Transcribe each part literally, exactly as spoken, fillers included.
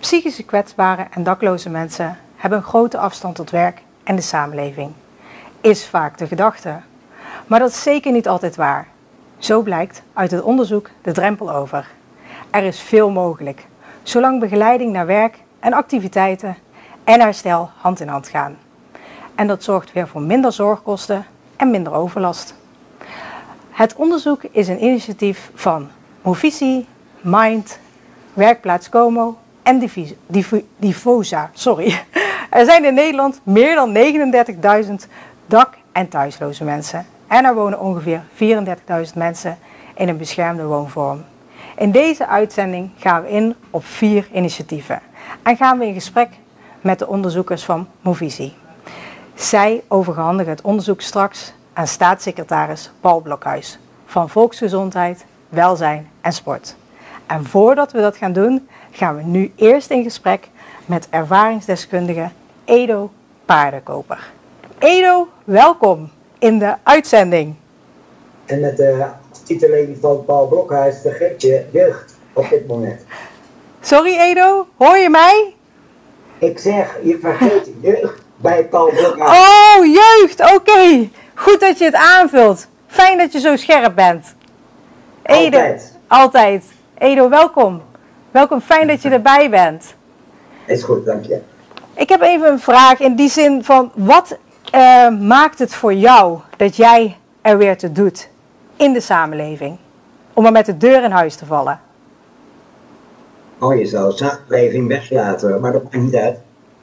Psychisch kwetsbare en dakloze mensen hebben een grote afstand tot werk en de samenleving. Is vaak de gedachte. Maar dat is zeker niet altijd waar. Zo blijkt uit het onderzoek de drempel over. Er is veel mogelijk, zolang begeleiding naar werk en activiteiten en herstel hand in hand gaan. En dat zorgt weer voor minder zorgkosten en minder overlast. Het onderzoek is een initiatief van Movisie, Mind, Werkplaats Como en Difosa. Sorry. Er zijn in Nederland meer dan negenendertigduizend dak- en thuisloze mensen. En er wonen ongeveer vierendertigduizend mensen in een beschermde woonvorm. In deze uitzending gaan we in op vier initiatieven. En gaan we in gesprek met de onderzoekers van Movisie. Zij overhandigen het onderzoek straks aan staatssecretaris Paul Blokhuis van Volksgezondheid, Welzijn en Sport. En voordat we dat gaan doen, gaan we nu eerst in gesprek met ervaringsdeskundige Edo Paardenkoper. Edo, welkom in de uitzending. En met de titeling van Paul Blokhuis vergeet je jeugd op dit moment. Sorry Edo, hoor je mij? Ik zeg, je vergeet jeugd bij Paul Blokhuis. Oh, jeugd, oké. Okay. Goed dat je het aanvult. Fijn dat je zo scherp bent. Edo, altijd. Altijd. Edo, welkom. Welkom, fijn dat je erbij bent. Is goed, dank je. Ik heb even een vraag in die zin van, wat uh, maakt het voor jou dat jij er weer toe doet in de samenleving? Om maar met de deur in huis te vallen. Oh, je zou samenleving weglaten, maar dat maakt niet uit.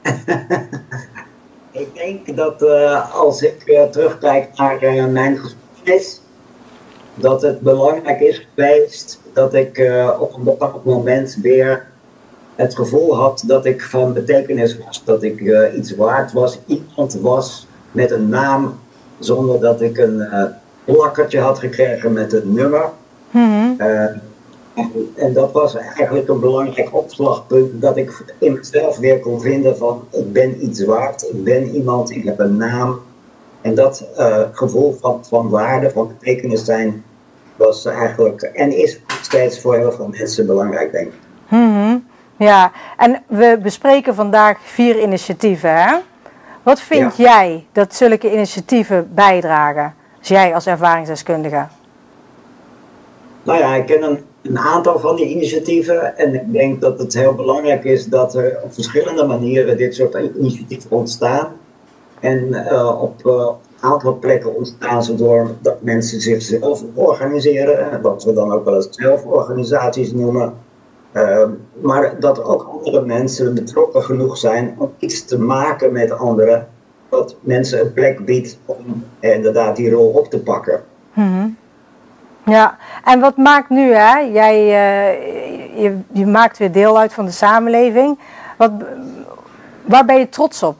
Ik denk dat uh, als ik uh, terugkijk naar uh, mijn geschiedenis, dat het belangrijk is geweest dat ik uh, op een bepaald moment weer het gevoel had dat ik van betekenis was. Dat ik uh, iets waard was, iemand was met een naam, zonder dat ik een uh, plakkertje had gekregen met een nummer. Mm-hmm. uh, en, en dat was eigenlijk een belangrijk opslagpunt, dat ik in mezelf weer kon vinden van ik ben iets waard, ik ben iemand, ik heb een naam. En dat uh, gevoel van, van waarde, van betekenis zijn, was eigenlijk en is nog steeds voor heel veel mensen belangrijk, denk ik. Mm-hmm. Ja, en we bespreken vandaag vier initiatieven, hè? Wat vind Ja. jij dat zulke initiatieven bijdragen, als jij als ervaringsdeskundige? Nou ja, ik ken een, een aantal van die initiatieven en ik denk dat het heel belangrijk is dat er op verschillende manieren dit soort initiatieven ontstaan. En uh, op uh, een aantal plekken ontstaan ze door dat mensen zichzelf organiseren, wat we dan ook wel eens zelforganisaties noemen. Uh, maar dat ook andere mensen betrokken genoeg zijn om iets te maken met anderen, dat mensen een plek biedt om inderdaad die rol op te pakken. Mm-hmm. Ja, en wat maakt nu, hè? Jij, uh, je, je maakt weer deel uit van de samenleving. Wat, waar ben je trots op?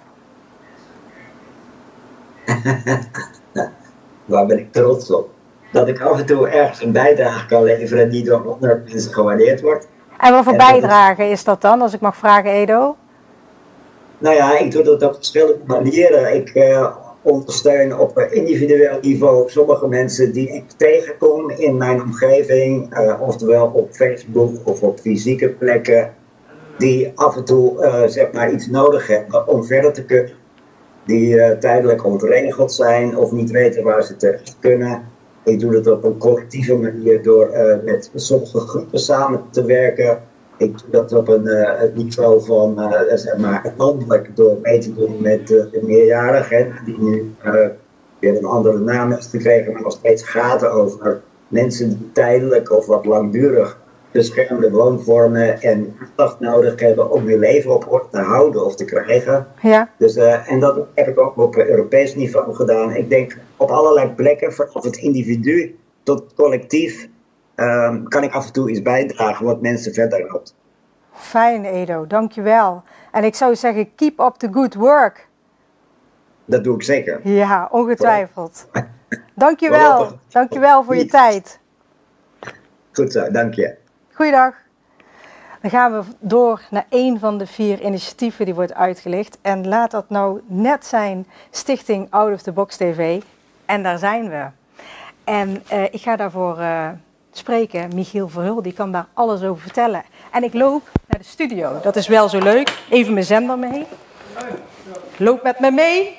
Waar ben ik trots op? Dat ik af en toe ergens een bijdrage kan leveren die door andere mensen gewaardeerd wordt. En wat voor en bijdrage is... is dat dan, als ik mag vragen, Edo? Nou ja, ik doe dat op verschillende manieren. Ik uh, ondersteun op individueel niveau sommige mensen die ik tegenkom in mijn omgeving, uh, oftewel op Facebook of op fysieke plekken, die af en toe uh, zeg maar iets nodig hebben om verder te kunnen. Die uh, tijdelijk ontregeld zijn of niet weten waar ze terecht kunnen. Ik doe dat op een collectieve manier door uh, met sommige groepen samen te werken. Ik doe dat op een uh, het niveau van, uh, zeg maar, landelijk door mee te doen met uh, de meerjarigen, die nu uh, weer een andere naam heeft gekregen, maar nog steeds gaat over mensen die tijdelijk of wat langdurig beschermde woonvormen en aandacht nodig hebben om hun leven op orde te houden of te krijgen. Ja. Dus, uh, en dat heb ik ook op Europees niveau gedaan. Ik denk op allerlei plekken, vanaf het individu tot het collectief, um, kan ik af en toe iets bijdragen wat mensen verder helpt. Fijn, Edo, dankjewel. En ik zou zeggen, keep up the good work. Dat doe ik zeker. Ja, ongetwijfeld. Dankjewel, dankjewel voor je tijd. Goed zo, dank je. Goeiedag. Dan gaan we door naar één van de vier initiatieven die wordt uitgelicht. En laat dat nou net zijn Stichting Out of the Box T V. En daar zijn we. En uh, ik ga daarvoor uh, spreken, Michiel Verhul, die kan daar alles over vertellen. En ik loop naar de studio. Dat is wel zo leuk. Even mijn zender mee. Loop met me mee.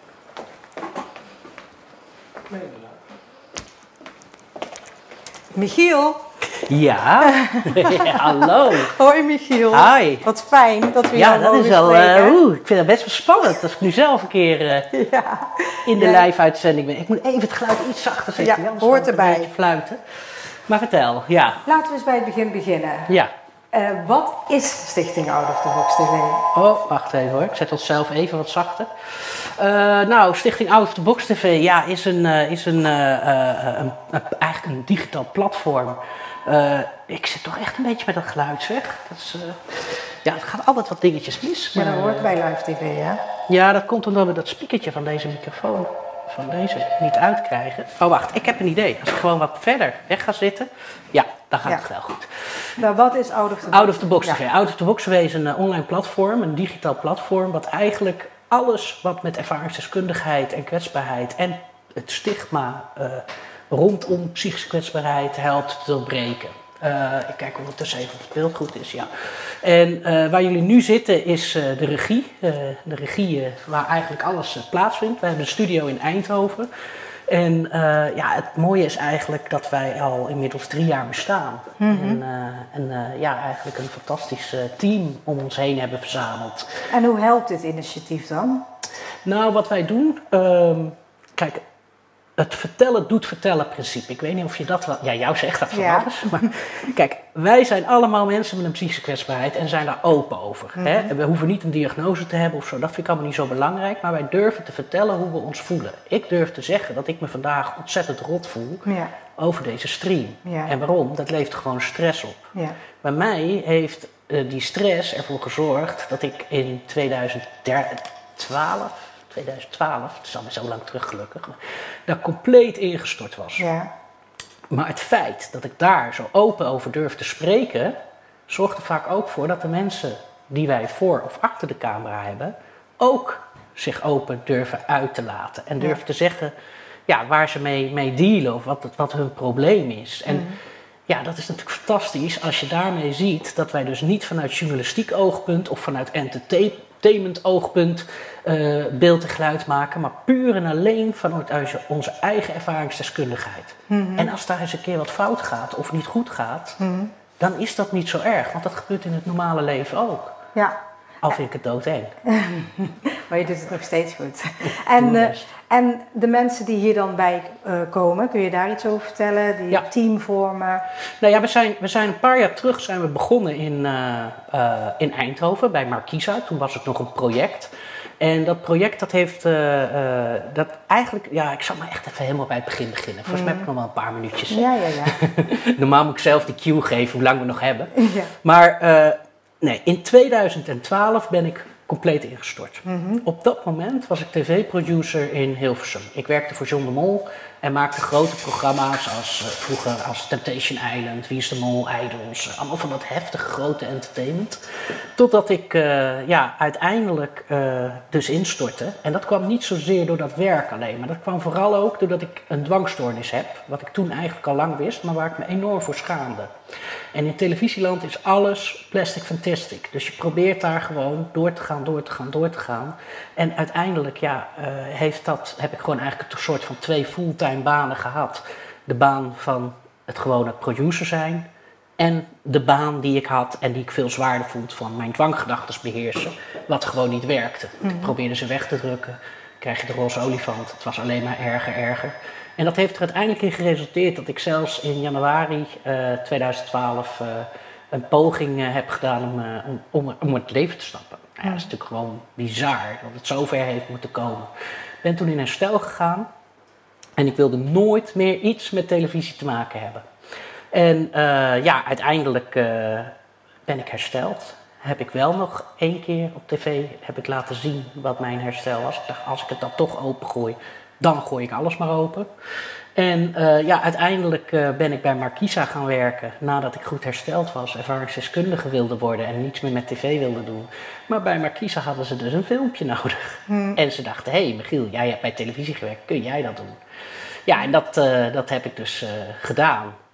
Michiel. Ja, hallo. Hoi Michiel. Hi. Wat fijn dat we ja, jou dat mogen is wel, spreken. uh, oeh, ik vind het best wel spannend als ik nu zelf een keer uh, ja. in de ja. live-uitzending ben. Ik moet even het geluid iets zachter zetten. Ja, ja, hoort erbij. Een beetje fluiten. Maar vertel, ja. Laten we eens bij het begin beginnen. Ja. Uh, wat is Stichting Out of the Box T V? Oh, wacht even hoor. Ik zet onszelf even wat zachter. Uh, nou, Stichting Out of the Box T V ja, is, een, uh, is een, uh, uh, een, een, eigenlijk een digitaal platform. Uh, ik zit toch echt een beetje met dat geluid, zeg. Dat is, uh, ja, het gaat altijd wat dingetjes mis. Maar maar, dat hoort uh, bij live tv, hè? Ja, dat komt omdat we dat speakertje van deze microfoon, van deze, niet uitkrijgen. Oh, wacht. Ik heb een idee. Als ik gewoon wat verder weg ga zitten, ja, dan gaat ja. het wel goed. Nou, wat is Out of the Box? Out of the Box ja. T V. Out of the Box T V is een uh, online platform, een digitaal platform, wat eigenlijk alles wat met ervaringsdeskundigheid en kwetsbaarheid en het stigma uh, rondom psychische kwetsbaarheid helpt te doorbreken. Uh, ik kijk ondertussen even of het beeld goed is, ja. En uh, waar jullie nu zitten is uh, de regie. Uh, de regie uh, waar eigenlijk alles uh, plaatsvindt. We hebben een studio in Eindhoven. En uh, ja, het mooie is eigenlijk dat wij al inmiddels drie jaar bestaan. Mm-hmm. En, uh, en uh, ja, eigenlijk een fantastisch uh, team om ons heen hebben verzameld. En hoe helpt dit initiatief dan? Nou, wat wij doen... Uh, kijk... Het vertellen doet vertellen principe. Ik weet niet of je dat wel... Ja, jou zegt dat van ja. alles. Maar kijk, wij zijn allemaal mensen met een psychische kwetsbaarheid en zijn daar open over. Mm-hmm. Hè? We hoeven niet een diagnose te hebben of zo. Dat vind ik allemaal niet zo belangrijk. Maar wij durven te vertellen hoe we ons voelen. Ik durf te zeggen dat ik me vandaag ontzettend rot voel ja. over deze stream. Ja. En waarom? Dat levert gewoon stress op. Ja. Bij mij heeft uh, die stress ervoor gezorgd dat ik in tweeduizend twaalf... tweeduizend twaalf, het is alweer zo lang terug gelukkig, maar daar compleet ingestort was. Ja. Maar het feit dat ik daar zo open over durf te spreken, zorgt er vaak ook voor dat de mensen die wij voor of achter de camera hebben, ook zich open durven uit te laten. En durven ja. te zeggen ja, waar ze mee, mee dealen of wat, wat hun probleem is. En mm. ja, dat is natuurlijk fantastisch als je daarmee ziet dat wij dus niet vanuit journalistiek oogpunt of vanuit entertainment entertainment oogpunt uh, beeld en geluid maken, maar puur en alleen vanuit onze eigen ervaringsdeskundigheid. Mm-hmm. En als daar eens een keer wat fout gaat of niet goed gaat, mm-hmm. dan is dat niet zo erg, want dat gebeurt in het normale leven ook. Ja. Al vind ik het doodeng. Maar je doet het nog steeds goed. En, uh, en de mensen die hier dan bij uh, komen, kun je daar iets over vertellen? Die ja. team vormen? Nou ja, we zijn, we zijn een paar jaar terug zijn we begonnen in, uh, uh, in Eindhoven bij Markisa. Toen was het nog een project. En dat project dat heeft, uh, uh, dat eigenlijk, ja, ik zal maar echt even helemaal bij het begin beginnen. Volgens mm. mij heb ik nog wel een paar minuutjes. Ja, ja, ja. Normaal moet ik zelf die cue geven, hoe lang we nog hebben. Ja. Maar uh, nee, in tweeduizend twaalf ben ik compleet ingestort. Mm-hmm. Op dat moment was ik tv-producer in Hilversum. Ik werkte voor John de Mol en maakte grote programma's als uh, vroeger als Temptation Island, Wie is de Mol, Idols. Uh, allemaal van dat heftige grote entertainment. Totdat ik uh, ja, uiteindelijk uh, dus instortte. En dat kwam niet zozeer door dat werk alleen, maar dat kwam vooral ook doordat ik een dwangstoornis heb. Wat ik toen eigenlijk al lang wist, maar waar ik me enorm voor schaamde. En in televisieland is alles plastic fantastic. Dus je probeert daar gewoon door te gaan, door te gaan, door te gaan. En uiteindelijk ja, uh, heeft dat, heb ik gewoon eigenlijk een soort van twee fulltime banen gehad. De baan van het gewone producer zijn. En de baan die ik had en die ik veel zwaarder vond van mijn dwanggedachten beheersen. Wat gewoon niet werkte. Mm-hmm. Ik probeerde ze weg te drukken. Krijg je de roze olifant. Het was alleen maar erger, erger. En dat heeft er uiteindelijk in geresulteerd dat ik zelfs in januari uh, tweeduizend twaalf uh, een poging uh, heb gedaan om, uh, om, om, om het leven te stappen. Nou, ja, dat is natuurlijk gewoon bizar dat het zover heeft moeten komen. Ik ben toen in herstel gegaan en ik wilde nooit meer iets met televisie te maken hebben. En uh, ja, uiteindelijk uh, ben ik hersteld. Heb ik wel nog één keer op tv heb ik laten zien wat mijn herstel was. Ik dacht, als ik het dan toch opengooi, dan gooi ik alles maar open. En uh, ja, uiteindelijk uh, ben ik bij Markisa gaan werken nadat ik goed hersteld was. Ervaringsdeskundige wilde worden en niets meer met tv wilde doen. Maar bij Markisa hadden ze dus een filmpje nodig. Hmm. En ze dachten, hé hey, Michiel, jij hebt bij televisie gewerkt, kun jij dat doen? Ja, en dat, uh, dat heb ik dus uh, gedaan.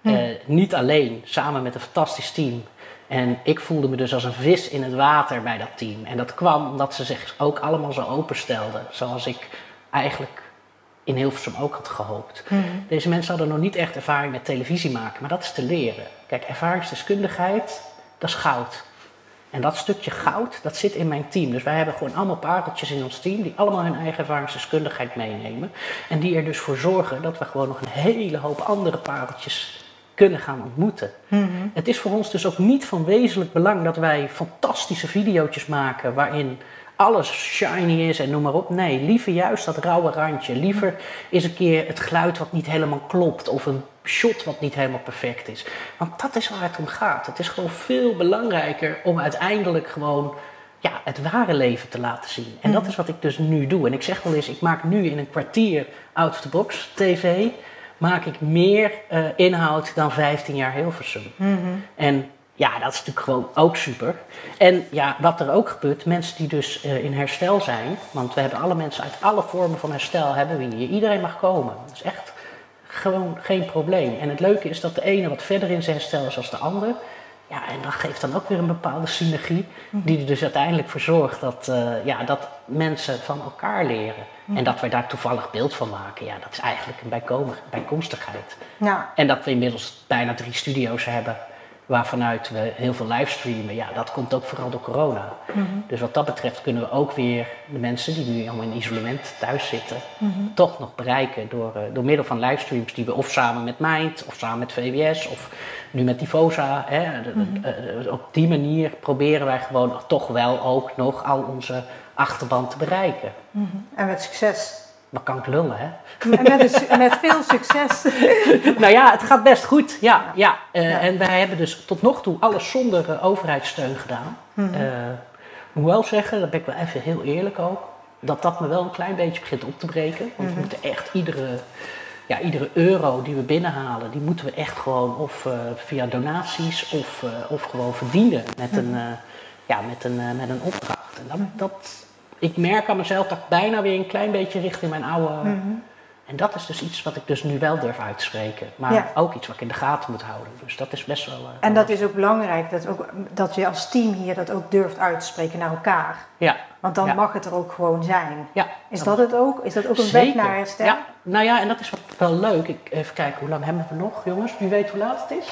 Hm. Uh, niet alleen, samen met een fantastisch team. En ik voelde me dus als een vis in het water bij dat team. En dat kwam omdat ze zich ook allemaal zo openstelden. Zoals ik eigenlijk in Hilversum ook had gehoopt. Mm-hmm. Deze mensen hadden nog niet echt ervaring met televisie maken. Maar dat is te leren. Kijk, ervaringsdeskundigheid, dat is goud. En dat stukje goud, dat zit in mijn team. Dus wij hebben gewoon allemaal pareltjes in ons team... die allemaal hun eigen ervaringsdeskundigheid meenemen. En die er dus voor zorgen dat we gewoon nog een hele hoop andere pareltjes... kunnen gaan ontmoeten. Mm-hmm. Het is voor ons dus ook niet van wezenlijk belang dat wij fantastische video's maken waarin alles shiny is en noem maar op. Nee, liever juist dat rauwe randje. Liever is een keer het geluid wat niet helemaal klopt of een shot wat niet helemaal perfect is. Want dat is waar het om gaat. Het is gewoon veel belangrijker om uiteindelijk gewoon ja, het ware leven te laten zien. En mm-hmm. dat is wat ik dus nu doe. En ik zeg wel eens, ik maak nu in een kwartier out of the box tv... maak ik meer uh, inhoud dan vijftien jaar Hilversum. Mm-hmm. En ja, dat is natuurlijk gewoon ook super. En ja, wat er ook gebeurt, mensen die dus uh, in herstel zijn... want we hebben alle mensen uit alle vormen van herstel hebben we hier. Iedereen mag komen. Dat is echt gewoon geen probleem. En het leuke is dat de ene wat verder in zijn herstel is dan de ander... Ja, en dat geeft dan ook weer een bepaalde synergie... die er dus uiteindelijk voor zorgt dat, uh, ja, dat mensen van elkaar leren. En dat wij daar toevallig beeld van maken, ja, dat is eigenlijk een bijkom- bijkomstigheid. Ja. En dat we inmiddels bijna drie studio's hebben... waarvanuit we heel veel livestreamen, ja, dat komt ook vooral door corona. Mm-hmm. Dus wat dat betreft kunnen we ook weer de mensen die nu allemaal in isolement thuis zitten... Mm-hmm. toch nog bereiken door, uh, door middel van livestreams die we of samen met Mind... of samen met V W S of nu met Divosa. Hè, de, mm-hmm. uh, uh, op die manier proberen wij gewoon toch wel ook nog al onze achterban te bereiken. Mm-hmm. En met succes. Wat kan ik lullen, hè? Met, een, met veel succes. Nou ja, het gaat best goed. Ja, ja. ja. Uh, ja. En wij hebben dus tot nog toe alles zonder uh, overheidssteun gedaan. Mm-hmm. Uh, ik moet wel zeggen, daar ben ik wel even heel eerlijk ook... dat dat me wel een klein beetje begint op te breken. Want mm-hmm. we moeten echt iedere, ja, iedere euro die we binnenhalen... die moeten we echt gewoon of uh, via donaties of, uh, of gewoon verdienen... met, mm-hmm. een, uh, ja, met, een, uh, met een opdracht. En dat... dat ik merk aan mezelf dat ik bijna weer een klein beetje richting mijn oude... Mm-hmm. En dat is dus iets wat ik dus nu wel durf uit te spreken. Maar ja. ook iets wat ik in de gaten moet houden. Dus dat is best wel... Uh, en dat is ook belangrijk, dat, ook, dat je als team hier dat ook durft uit te spreken naar elkaar. Ja. Want dan ja. mag het er ook gewoon zijn. Ja. Is dat het ook? Is dat ook een Zeker. weg naar herstel? Ja. Nou ja, en dat is wel leuk. Ik, even kijken, hoe lang hebben we nog, jongens? Wie weet hoe laat het is?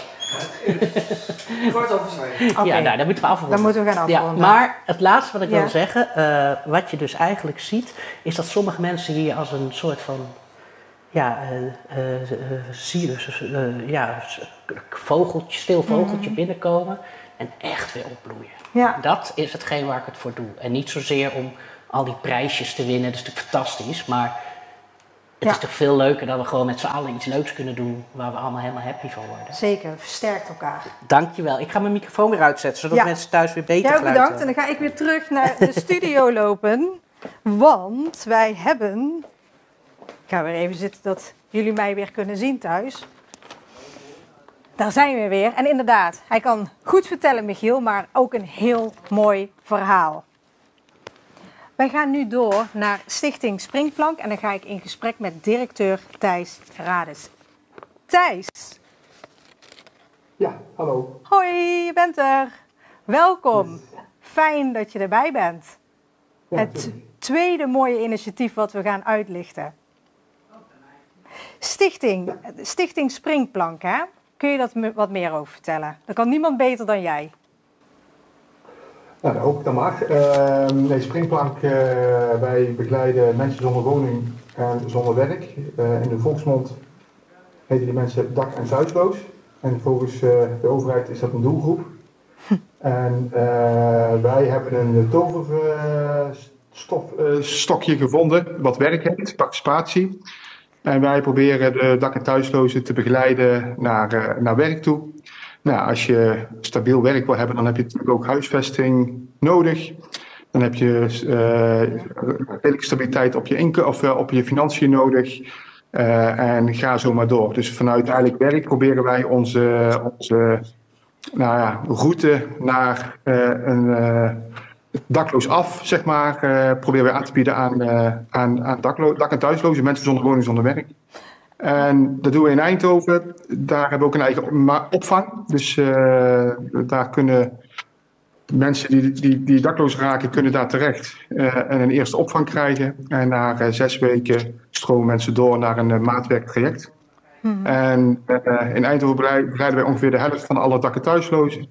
Kwart over twee. Okay. Ja, nou, dan moeten we afronden. Dan moeten we gaan afronden. Ja, maar het laatste wat ik ja. wil zeggen, uh, wat je dus eigenlijk ziet, is dat sommige mensen hier als een soort van, ja, uh, uh, uh, uh, ja vogeltje, stil vogeltje mm-hmm. binnenkomen en echt weer opbloeien. Ja. Dat is hetgeen waar ik het voor doe. En niet zozeer om al die prijsjes te winnen, dat is natuurlijk fantastisch, maar het ja. is toch veel leuker dat we gewoon met z'n allen iets leuks kunnen doen waar we allemaal helemaal happy van worden. Zeker, versterkt elkaar. Dankjewel. Ik ga mijn microfoon weer uitzetten, zodat ja. mensen thuis weer beter ja, geluid bedankt. En dan ga ik weer terug naar de studio lopen. Want wij hebben... Ik ga weer even zitten dat jullie mij weer kunnen zien thuis. Daar zijn we weer. En inderdaad, hij kan goed vertellen, Michiel, maar ook een heel mooi verhaal. Wij gaan nu door naar Stichting Springplank en dan ga ik in gesprek met directeur Thijs Rades. Thijs. Ja, hallo. Hoi, je bent er. Welkom. Fijn dat je erbij bent. Ja, het sorry. tweede mooie initiatief wat we gaan uitlichten. Stichting, Stichting Springplank, hè? Kun je dat wat meer over vertellen? Dat kan niemand beter dan jij. Nou, dat hoop ik dan maar. Uh, nee, Springplank, uh, wij begeleiden mensen zonder woning en zonder werk. Uh, in de volksmond heten die mensen dak- en thuisloos. En volgens uh, de overheid is dat een doelgroep. En uh, wij hebben een toverstokje uh, gevonden wat werk heeft, participatie. En wij proberen de dak- en thuislozen te begeleiden naar, uh, naar werk toe. Nou, als je stabiel werk wil hebben, dan heb je natuurlijk ook huisvesting nodig. Dan heb je uh, redelijke stabiliteit op je inkomen of uh, op je financiën nodig. Uh, en ga zo maar door. Dus vanuit eigenlijk werk proberen wij onze, onze nou ja, route naar uh, een uh, dakloos af, zeg maar, uh, proberen we aan te bieden aan, uh, aan, aan daklo- dak- en thuislozen, mensen zonder woning, zonder werk. En dat doen we in Eindhoven. Daar hebben we ook een eigen opvang. Dus uh, daar kunnen mensen die, die, die dakloos raken, kunnen daar terecht uh, en een eerste opvang krijgen. En na uh, zes weken stromen mensen door naar een uh, maatwerktraject. Mm-hmm. En uh, in Eindhoven begeleiden wij ongeveer de helft van alle dak- en thuislozen.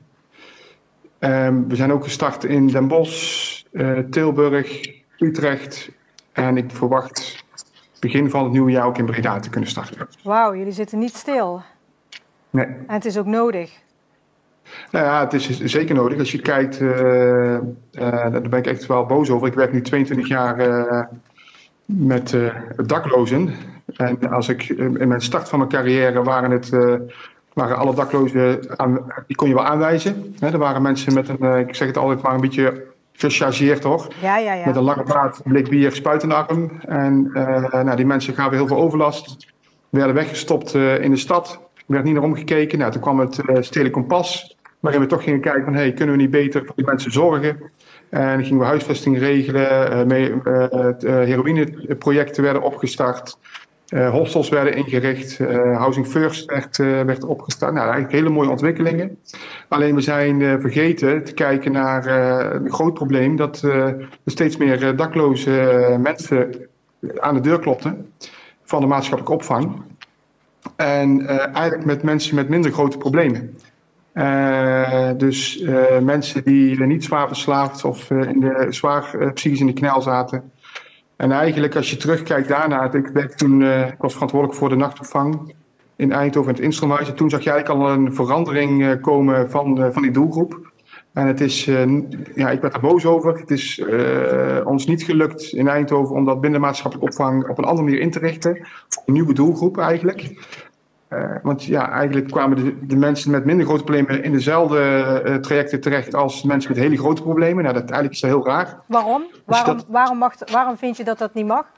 Um, we zijn ook gestart in Den Bosch, uh, Tilburg, Utrecht. En ik verwacht begin van het nieuwe jaar ook in Breda te kunnen starten. Wauw, jullie zitten niet stil. Nee. En het is ook nodig. Nou ja, het is zeker nodig. Als je kijkt, uh, uh, daar ben ik echt wel boos over. Ik werk nu tweeëntwintig jaar uh, met uh, daklozen. En als ik uh, in mijn start van mijn carrière waren het... Uh, waren alle daklozen, aan, die kon je wel aanwijzen. Hè, er waren mensen met een, uh, ik zeg het altijd maar een beetje gechargeerd hoor. Ja, ja, ja. Met een lange baard, een blik bier, spuit in de arm. En uh, nou, die mensen gaven heel veel overlast. Werden weggestopt uh, in de stad. Er werd niet naar omgekeken. Nou, toen kwam het uh, Stedelijk Kompas. Waarin we toch gingen kijken van, hey, kunnen we niet beter voor die mensen zorgen? En dan gingen we huisvesting regelen. Uh, mee, uh, uh, heroïneprojecten werden opgestart. Uh, hostels werden ingericht, uh, Housing First werd, uh, werd opgestart. Nou, eigenlijk hele mooie ontwikkelingen. Alleen we zijn uh, vergeten te kijken naar uh, een groot probleem dat uh, er steeds meer uh, dakloze uh, mensen aan de deur klopten van de maatschappelijke opvang. En uh, eigenlijk met mensen met minder grote problemen. Uh, dus uh, mensen die uh, niet zwaar verslaafd of uh, in de, zwaar uh, psychisch in de knel zaten. En eigenlijk als je terugkijkt daarna, ik, werd toen, uh, ik was verantwoordelijk voor de nachtopvang in Eindhoven en het Instromhuis. En toen zag je eigenlijk al een verandering uh, komen van, uh, van die doelgroep. En het is, uh, ja, ik werd er boos over. Het is uh, ons niet gelukt in Eindhoven om dat binnen maatschappelijke opvang op een andere manier in te richten. Voor een nieuwe doelgroep eigenlijk. Uh, want ja, eigenlijk kwamen de, de mensen met minder grote problemen in dezelfde uh, trajecten terecht als mensen met hele grote problemen. Nou, dat eigenlijk is dat heel raar. Waarom? Waarom, dat... waarom, mag, waarom vind je dat dat niet mag?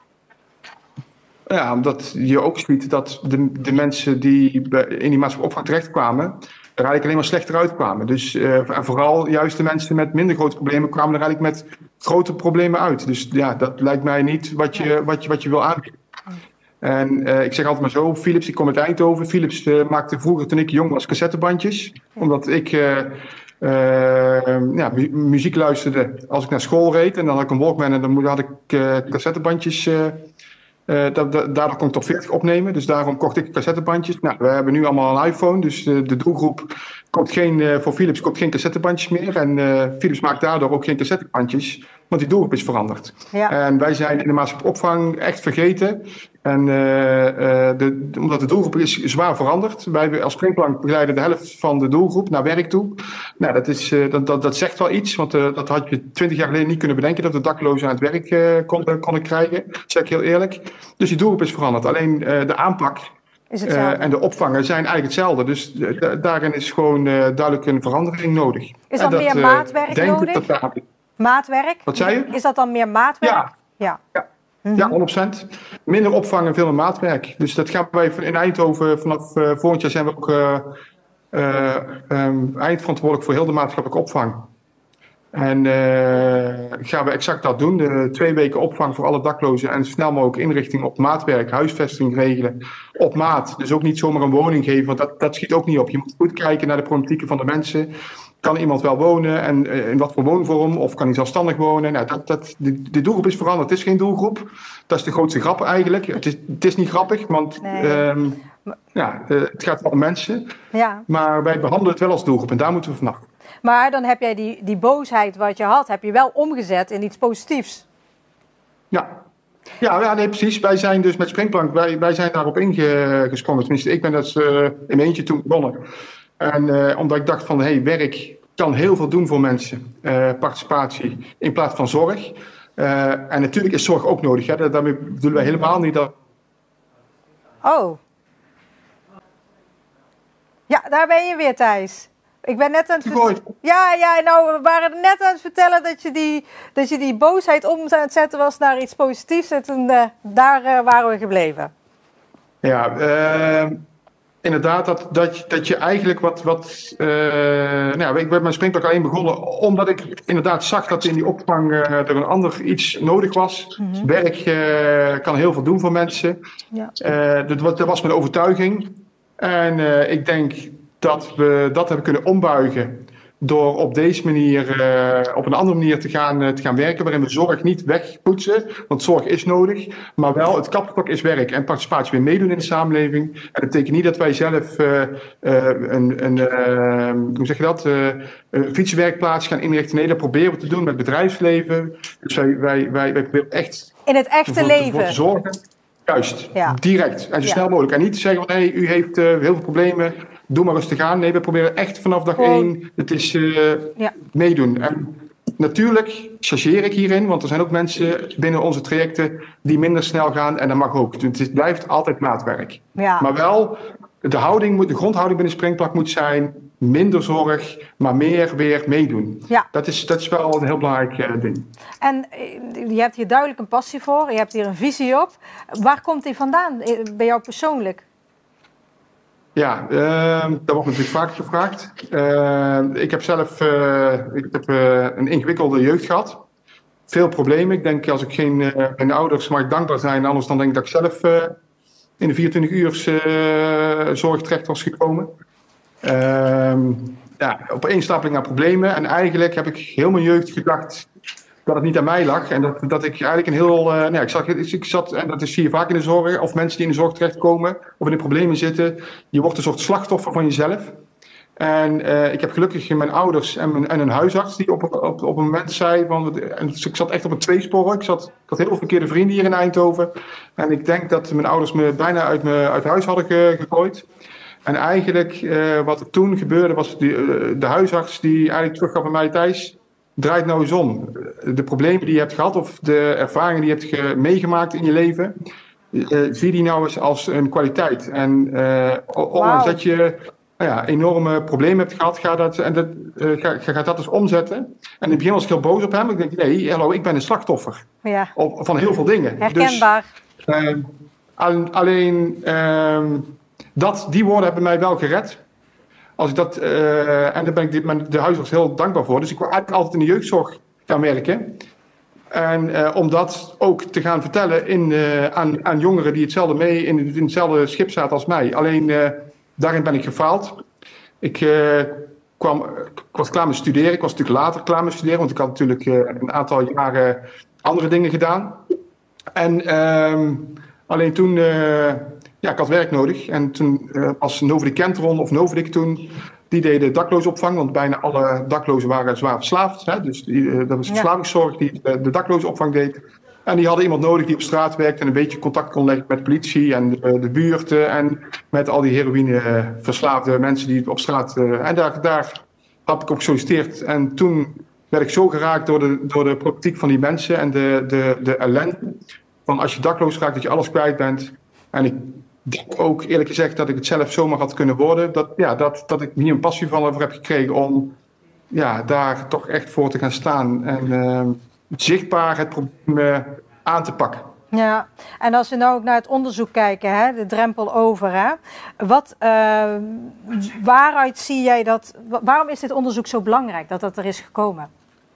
Ja, omdat je ook ziet dat de, de mensen die in die maatschappelijke opvang terechtkwamen, er eigenlijk alleen maar slechter uitkwamen. Dus uh, en vooral juist de mensen met minder grote problemen kwamen er eigenlijk met grote problemen uit. Dus ja, dat lijkt mij niet wat je, wat je, wat je wil aanbieden. En uh, ik zeg altijd maar zo, Philips, ik kom uit Eindhoven. Philips uh, maakte vroeger, toen ik jong was, cassettebandjes. Omdat ik uh, uh, ja, mu- muziek luisterde als ik naar school reed. En dan had ik een Walkman en dan had ik uh, cassettebandjes. Uh, uh, da- da- daardoor kon ik tot veertig opnemen. Dus daarom kocht ik cassettebandjes. Nou, we hebben nu allemaal een iPhone. Dus uh, de doelgroep koopt geen, uh, voor Philips koopt geen cassettebandjes meer. En uh, Philips maakt daardoor ook geen cassettebandjes. Want die doelgroep is veranderd. Ja. En wij zijn in de maatschappelijke opvang echt vergeten. En uh, uh, de, omdat de doelgroep is zwaar veranderd. Wij als Springplank begeleiden de helft van de doelgroep naar werk toe. Nou, dat, is, uh, dat, dat, dat zegt wel iets. Want uh, dat had je twintig jaar geleden niet kunnen bedenken. Dat de daklozen aan het werk uh, konden, konden krijgen. Dat zeg ik heel eerlijk. Dus die doelgroep is veranderd. Alleen uh, de aanpak is uh, en de opvangen zijn eigenlijk hetzelfde. Dus uh, da- daarin is gewoon uh, duidelijk een verandering nodig. Is dan dat, meer uh, maatwerk denk nodig? Ik dat daar... Maatwerk? Wat zei je? Is dat dan meer maatwerk? Ja. Ja. ja. Ja, honderd procent. Minder opvang en veel meer maatwerk. Dus dat gaan wij in Eindhoven vanaf uh, volgend jaar zijn we ook uh, uh, um, eindverantwoordelijk voor heel de maatschappelijke opvang. En uh, gaan we exact dat doen. De twee weken opvang voor alle daklozen en zo snel mogelijk inrichting op maatwerk, huisvesting regelen op maat. Dus ook niet zomaar een woning geven, want dat, dat schiet ook niet op. Je moet goed kijken naar de problematieken van de mensen. Kan iemand wel wonen en uh, in wat voor woonvorm? Of kan hij zelfstandig wonen? Nou, dat, dat, de, de doelgroep is veranderd. Het is geen doelgroep. Dat is de grootste grap eigenlijk. Het is, het is niet grappig, want nee. um, ja, uh, het gaat wel om mensen. Ja. Maar wij behandelen het wel als doelgroep en daar moeten we vanaf. Maar dan heb jij die, die boosheid wat je had, heb je wel omgezet in iets positiefs. Ja. Ja, ja, nee, precies. Wij zijn dus met Springplank, wij, wij zijn daarop ingesprongen. Tenminste, ik ben dat uh, in mijn eentje toen begonnen. En uh, omdat ik dacht van, hé, hey, werk kan heel veel doen voor mensen. Uh, participatie in plaats van zorg. Uh, en natuurlijk is zorg ook nodig. Hè? Daarmee bedoelen wij helemaal niet dat... Oh. Ja, daar ben je weer, Thijs. Ik ben net aan het vertellen. Ja, ja, nou, we waren net aan het vertellen dat je die, dat je die boosheid om aan het zetten was naar iets positiefs. En toen, uh, daar uh, waren we gebleven. Ja, uh, inderdaad, dat, dat, dat je eigenlijk wat... wat uh, nou, ik ben mijn springplank alleen begonnen omdat ik inderdaad zag dat in die opvang uh, er een ander iets nodig was. Mm-hmm. Werk uh, kan heel veel doen voor mensen. Ja. Uh, dat, dat was mijn overtuiging. En uh, ik denk dat we dat hebben kunnen ombuigen door op deze manier, uh, op een andere manier te gaan, uh, te gaan werken, waarin we zorg niet wegpoetsen, want zorg is nodig, maar wel het kapstok is werk en participatie weer meedoen in de samenleving. En dat betekent niet dat wij zelf uh, uh, een, een uh, hoe zeg je dat, uh, een fietsenwerkplaats gaan inrichten. Nee, dat proberen we te doen met het bedrijfsleven. Dus wij, wij, wij, wij proberen echt in het echte voor, leven voor te zorgen. Juist, ja. direct en zo ja. snel mogelijk. En niet te zeggen, van, hey, u heeft uh, heel veel problemen, doe maar rustig aan. Nee, we proberen echt vanaf dag oh. één, het is uh, ja. meedoen. En natuurlijk chargeer ik hierin, want er zijn ook mensen binnen onze trajecten die minder snel gaan en dat mag ook. Dus het blijft altijd maatwerk. Ja. Maar wel, de, houding moet, de grondhouding binnen Springplank moet zijn, minder zorg, maar meer weer meedoen. Ja. Dat is, dat is wel een heel belangrijk uh, ding. En uh, je hebt hier duidelijk een passie voor, je hebt hier een visie op. Waar komt die vandaan bij jou persoonlijk? Ja, uh, dat wordt natuurlijk vaak gevraagd. Uh, ik heb zelf uh, ik heb, uh, een ingewikkelde jeugd gehad. Veel problemen. Ik denk, als ik geen... Uh, mijn ouders mag ik dankbaar zijn, anders dan denk ik dat ik zelf uh, in de vierentwintig uur uh, zorg terecht was gekomen. Uh, ja, opeenstapeling aan problemen. En eigenlijk heb ik heel mijn jeugd gedacht dat het niet aan mij lag. En dat, dat ik eigenlijk een heel... Uh, nee, ik, zat, ik zat, en dat zie je vaak in de zorg, of mensen die in de zorg terechtkomen, of in de problemen zitten. Je wordt een soort slachtoffer van jezelf. En uh, ik heb gelukkig mijn ouders en, mijn, en een huisarts die op, op, op een moment zei... Van, en ik zat echt op een tweesporen. Ik, zat, ik had heel veel verkeerde vrienden hier in Eindhoven. En ik denk dat mijn ouders me bijna uit, me, uit huis hadden ge, gegooid. En eigenlijk, uh, wat er toen gebeurde, was die, uh, de huisarts die eigenlijk teruggaf aan mij: Thijs, draait nou eens om. De problemen die je hebt gehad of de ervaringen die je hebt ge- meegemaakt in je leven, uh, zie die nou eens als een kwaliteit. En uh, ondanks wow. dat je nou ja, enorme problemen hebt gehad, ga dat, en dat, uh, ga, ga dat eens omzetten. En in het begin was ik heel boos op hem. Ik denk, nee, hallo, ik ben een slachtoffer ja. op, van heel veel dingen. Herkenbaar. Dus, uh, alleen, uh, dat, die woorden hebben mij wel gered. Als ik dat, uh, en daar ben ik de, de huisarts heel dankbaar voor. Dus ik wil eigenlijk altijd in de jeugdzorg gaan werken. En uh, om dat ook te gaan vertellen in, uh, aan, aan jongeren die hetzelfde mee in, in hetzelfde schip zaten als mij. Alleen uh, daarin ben ik gefaald. Ik, uh, kwam, ik was klaar met studeren. Ik was natuurlijk later klaar met studeren, want ik had natuurlijk uh, een aantal jaren andere dingen gedaan. En uh, alleen toen... Uh, Ja, ik had werk nodig en toen uh, was Novedik Kentron of Novedik toen, die deden daklozenopvang, want bijna alle daklozen waren zwaar verslaafd. Hè? Dus die, uh, dat was verslavingszorg die uh, de daklozenopvang deed. En die hadden iemand nodig die op straat werkte en een beetje contact kon leggen met de politie en de, de buurten en met al die heroïne uh, verslaafde mensen die op straat... Uh, en daar, daar had ik op gesolliciteerd en toen werd ik zo geraakt door de, door de problematiek van die mensen en de, de, de ellende. Van als je dakloos raakt dat je alles kwijt bent. En ik denk ook eerlijk gezegd dat ik het zelf zomaar had kunnen worden. Dat, ja, dat, dat ik hier een passie van over heb gekregen om ja, daar toch echt voor te gaan staan. En uh, zichtbaar het probleem uh, aan te pakken. Ja, en als we nou ook naar het onderzoek kijken, hè, de drempel over. Hè, wat, uh, waaruit zie jij dat? Waarom is dit onderzoek zo belangrijk dat dat er is gekomen?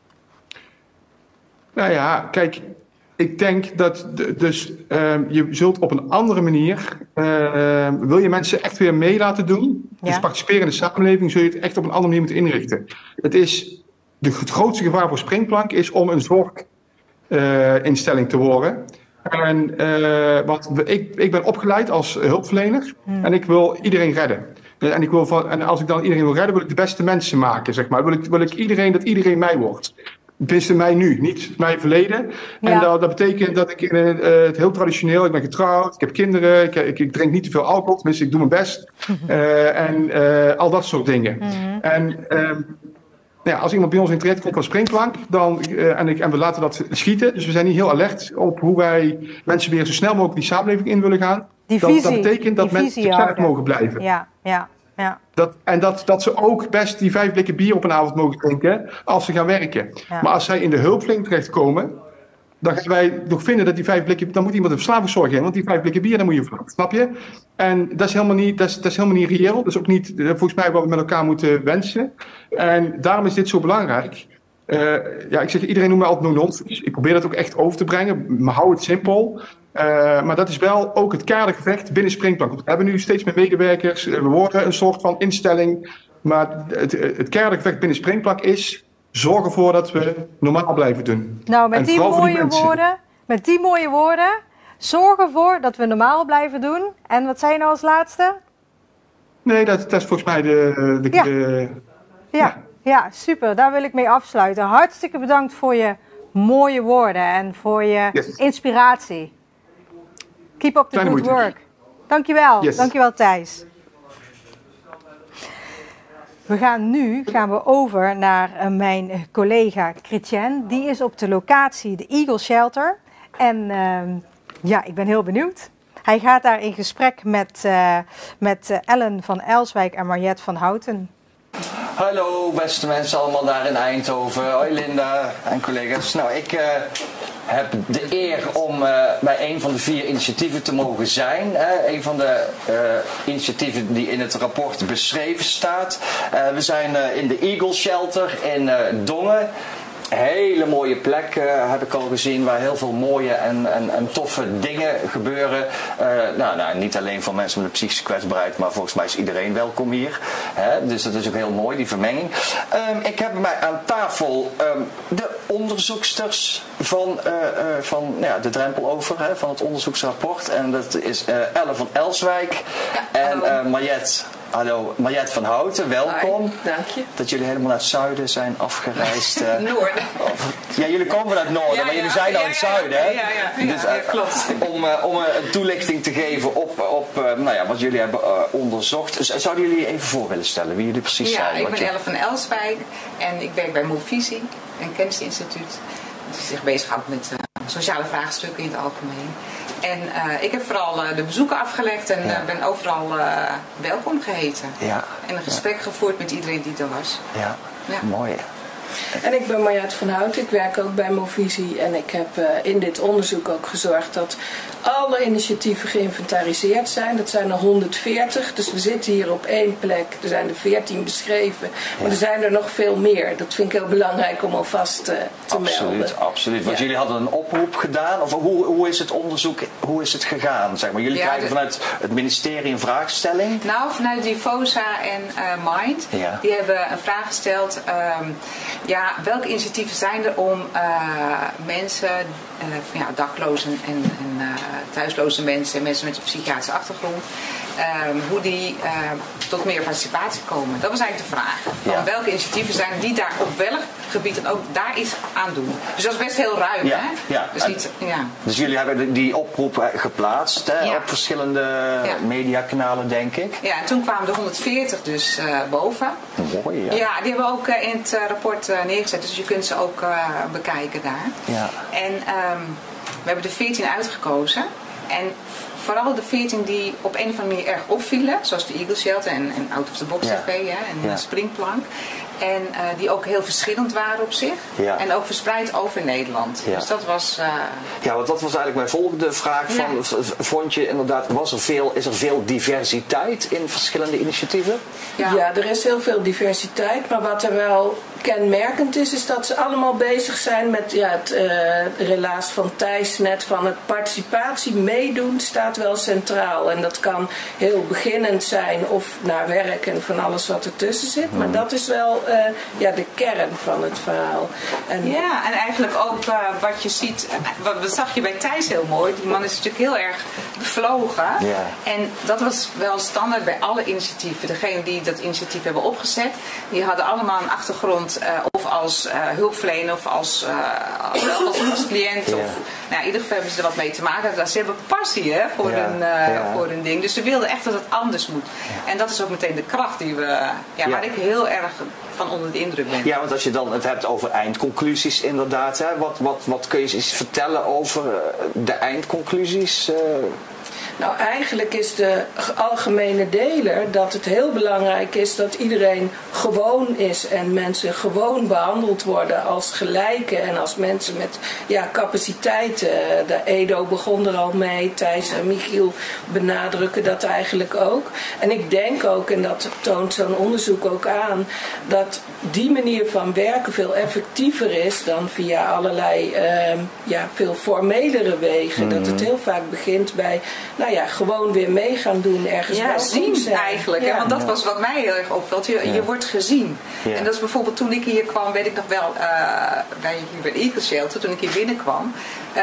Nou ja, kijk... Ik denk dat de, dus uh, je zult op een andere manier, uh, wil je mensen echt weer mee laten doen, ja. dus participeren in de samenleving, zul je het echt op een andere manier moeten inrichten. Het is, de, het grootste gevaar voor Springplank is om een zorginstelling uh, te worden. En, uh, want ik, ik ben opgeleid als hulpverlener hmm. en ik wil iedereen redden. En, ik wil van, en als ik dan iedereen wil redden, wil ik de beste mensen maken, zeg maar. Wil ik, wil ik iedereen, dat iedereen mij wordt. Tenminste mij nu, niet mijn verleden. Ja. En dat, dat betekent dat ik uh, het heel traditioneel, ik ben getrouwd, ik heb kinderen, ik, ik, ik drink niet te veel alcohol, tenminste ik doe mijn best. Uh, en uh, al dat soort dingen. Mm-hmm. En uh, ja, als iemand bij ons in terecht komt van Springplank, dan, uh, en, ik, en we laten dat schieten, dus we zijn niet heel alert op hoe wij mensen weer zo snel mogelijk die samenleving in willen gaan. Die visie, dat, dat betekent dat mensen zichzelf mogen blijven. Ja, ja. Ja. Dat, en dat, dat ze ook best die vijf blikken bier op een avond mogen drinken als ze gaan werken. Ja. Maar als zij in de hulpverlening terechtkomen, dan gaan wij nog vinden dat die vijf blikken, dan moet iemand een verslavingszorg in, want die vijf blikken bier, dan moet je vanaf, snap je? En dat is helemaal niet, dat is, dat is helemaal niet reëel. Dat is ook niet, volgens mij, wat we met elkaar moeten wensen. En daarom is dit zo belangrijk. Uh, ja, ik zeg, iedereen noemt me altijd no-nonsense. Ik probeer dat ook echt over te brengen, maar hou het simpel. Uh, maar dat is wel ook het kadergevecht binnen Springplank. We hebben nu steeds meer medewerkers, we worden een soort van instelling. Maar het, het kadergevecht binnen Springplank is, zorg ervoor dat we normaal blijven doen. Nou, met die mooie die woorden, met die mooie woorden, zorg ervoor dat we normaal blijven doen. En wat zei je nou als laatste? Nee, dat, dat is volgens mij de... de, ja. de ja. ja. Ja, super. Daar wil ik mee afsluiten. Hartstikke bedankt voor je mooie woorden en voor je yes. inspiratie. Keep up the Kleine good moeite. work. Dankjewel. Yes. Dankjewel, Thijs. We gaan nu gaan we over naar uh, mijn collega Chrétien. Die is op de locatie, de Eagle Shelter. En uh, ja, ik ben heel benieuwd. Hij gaat daar in gesprek met, uh, met uh, Ellen van Elswijk en Mariette van Houten. Hallo beste mensen allemaal daar in Eindhoven. Hoi Linda en collega's. Nou, ik uh, heb de eer om uh, bij een van de vier initiatieven te mogen zijn. Uh, een van de uh, initiatieven die in het rapport beschreven staat. Uh, we zijn uh, in de Eagle Shelter in uh, Dongen. Hele mooie plek uh, heb ik al gezien, waar heel veel mooie en, en, en toffe dingen gebeuren. Uh, nou, nou, niet alleen voor mensen met een psychische kwetsbaarheid, maar volgens mij is iedereen welkom hier. Hè? Dus dat is ook heel mooi, die vermenging. Um, ik heb bij mij aan tafel um, de onderzoeksters van, uh, uh, van nou ja, de drempel over, hè, van het onderzoeksrapport. En dat is uh, Ellen van Elswijk ja, en uh, Mariette. Hallo, Mariette van Houten, welkom. Hi, dank je. Dat jullie helemaal naar het zuiden zijn afgereisd. Uh, noorden. Ja, jullie komen uit het noorden, ja, maar jullie ja, zijn al ja, in het zuiden, hè? Ja, ja, ja, dus, ja, ja klopt. Om, uh, om uh, een toelichting te geven op, op uh, nou ja, wat jullie hebben uh, onderzocht. Zouden jullie even voor willen stellen wie jullie precies ja, zijn? Ja, ik ben je... Ellen van Elswijk en ik werk bij Movisie, een kennisinstituut. Dat zich bezighoudt met uh, sociale vraagstukken in het algemeen. En uh, ik heb vooral uh, de bezoeken afgelegd en ja. uh, ben overal uh, welkom geheten. Ja. En een gesprek ja. gevoerd met iedereen die er was. Ja, ja. Mooi. En ik ben Mariette van Houten, ik werk ook bij Movisie en ik heb uh, in dit onderzoek ook gezorgd dat alle initiatieven geïnventariseerd zijn. Dat zijn er honderdveertig, dus we zitten hier op één plek. Er zijn er veertien beschreven, maar ja. er zijn er nog veel meer. Dat vind ik heel belangrijk om alvast uh, te absoluut, melden. Absoluut, absoluut. Want ja. jullie hadden een oproep gedaan, of hoe, hoe is het onderzoek, hoe is het gegaan? Zeg maar? Jullie ja, krijgen de... vanuit het ministerie een vraagstelling? Nou, vanuit Difosa en uh, Mind, ja. die hebben een vraag gesteld. Um, ja, welke initiatieven zijn er om uh, mensen, uh, ja, daklozen en, en uh, thuisloze mensen en mensen met een psychiatrische achtergrond, um, hoe die uh, tot meer participatie komen? Dat was eigenlijk de vraag. Van ja. welke initiatieven zijn die daar op welk gebied en ook daar iets aan doen? Dus dat is best heel ruim, ja. hè? Ja. Dus, niet, ja. dus jullie hebben die oproep geplaatst hè, ja. op verschillende ja. mediakanalen, denk ik. Ja, en toen kwamen de honderdveertig dus uh, boven. Mooi, ja. Ja, die hebben we ook uh, in het uh, rapport uh, neergezet, dus je kunt ze ook uh, bekijken daar. Ja. En um, we hebben er veertien uitgekozen. En vooral de veertien die op een of andere manier erg opvielen, zoals de Eagle Shelter en, en Out of the Box ja. T V hè, en ja. Springplank. En uh, die ook heel verschillend waren op zich. Ja. En ook verspreid over Nederland. Ja. Dus dat was... Uh... Ja, want dat was eigenlijk mijn volgende vraag. Van, ja. Vond je inderdaad, was er veel, is er veel diversiteit in verschillende initiatieven? Ja. ja, er is heel veel diversiteit. Maar wat er wel kenmerkend is, is dat ze allemaal bezig zijn met ja, het uh, relaas van Thijs net van het participatie meedoen staat wel centraal. En dat kan heel beginnend zijn of naar werk en van alles wat ertussen zit. Maar dat is wel uh, ja, de kern van het verhaal. En ja, en eigenlijk ook uh, wat je ziet, wat, dat zag je bij Thijs heel mooi. Die man is natuurlijk heel erg bevlogen. Ja. En dat was wel standaard bij alle initiatieven. Degenen die dat initiatief hebben opgezet, die hadden allemaal een achtergrond Uh, of als uh, hulpverlener of als, uh, als, als cliënt. Ja. Of, nou, in ieder geval hebben ze er wat mee te maken. Ze hebben passie hè, voor, ja. hun, uh, ja. voor hun ding. Dus ze wilden echt dat het anders moet. Ja. En dat is ook meteen de kracht die we, ja, ja. waar ik heel erg van onder de indruk ben. Ja, want als je dan het hebt over eindconclusies inderdaad. Hè, wat, wat, wat kun je eens vertellen over de eindconclusies? Uh... Nou, eigenlijk is de algemene deler dat het heel belangrijk is dat iedereen gewoon is en mensen gewoon behandeld worden als gelijken en als mensen met ja, capaciteiten. De Edo begon er al mee, Thijs en Michiel benadrukken dat eigenlijk ook. En ik denk ook, en dat toont zo'n onderzoek ook aan, dat die manier van werken veel effectiever is dan via allerlei uh, ja, veel formelere wegen. Mm. Dat het heel vaak begint bij, nou ja, gewoon weer mee gaan doen, ergens ja, zien zijn. Eigenlijk. Ja. Hè? Want dat was wat mij heel erg opvalt. Je, ja. je wordt gezien. Ja. En dat is bijvoorbeeld toen ik hier kwam, weet ik nog wel, uh, bij, hier bij Eagle Shelter, toen ik hier binnenkwam. Uh,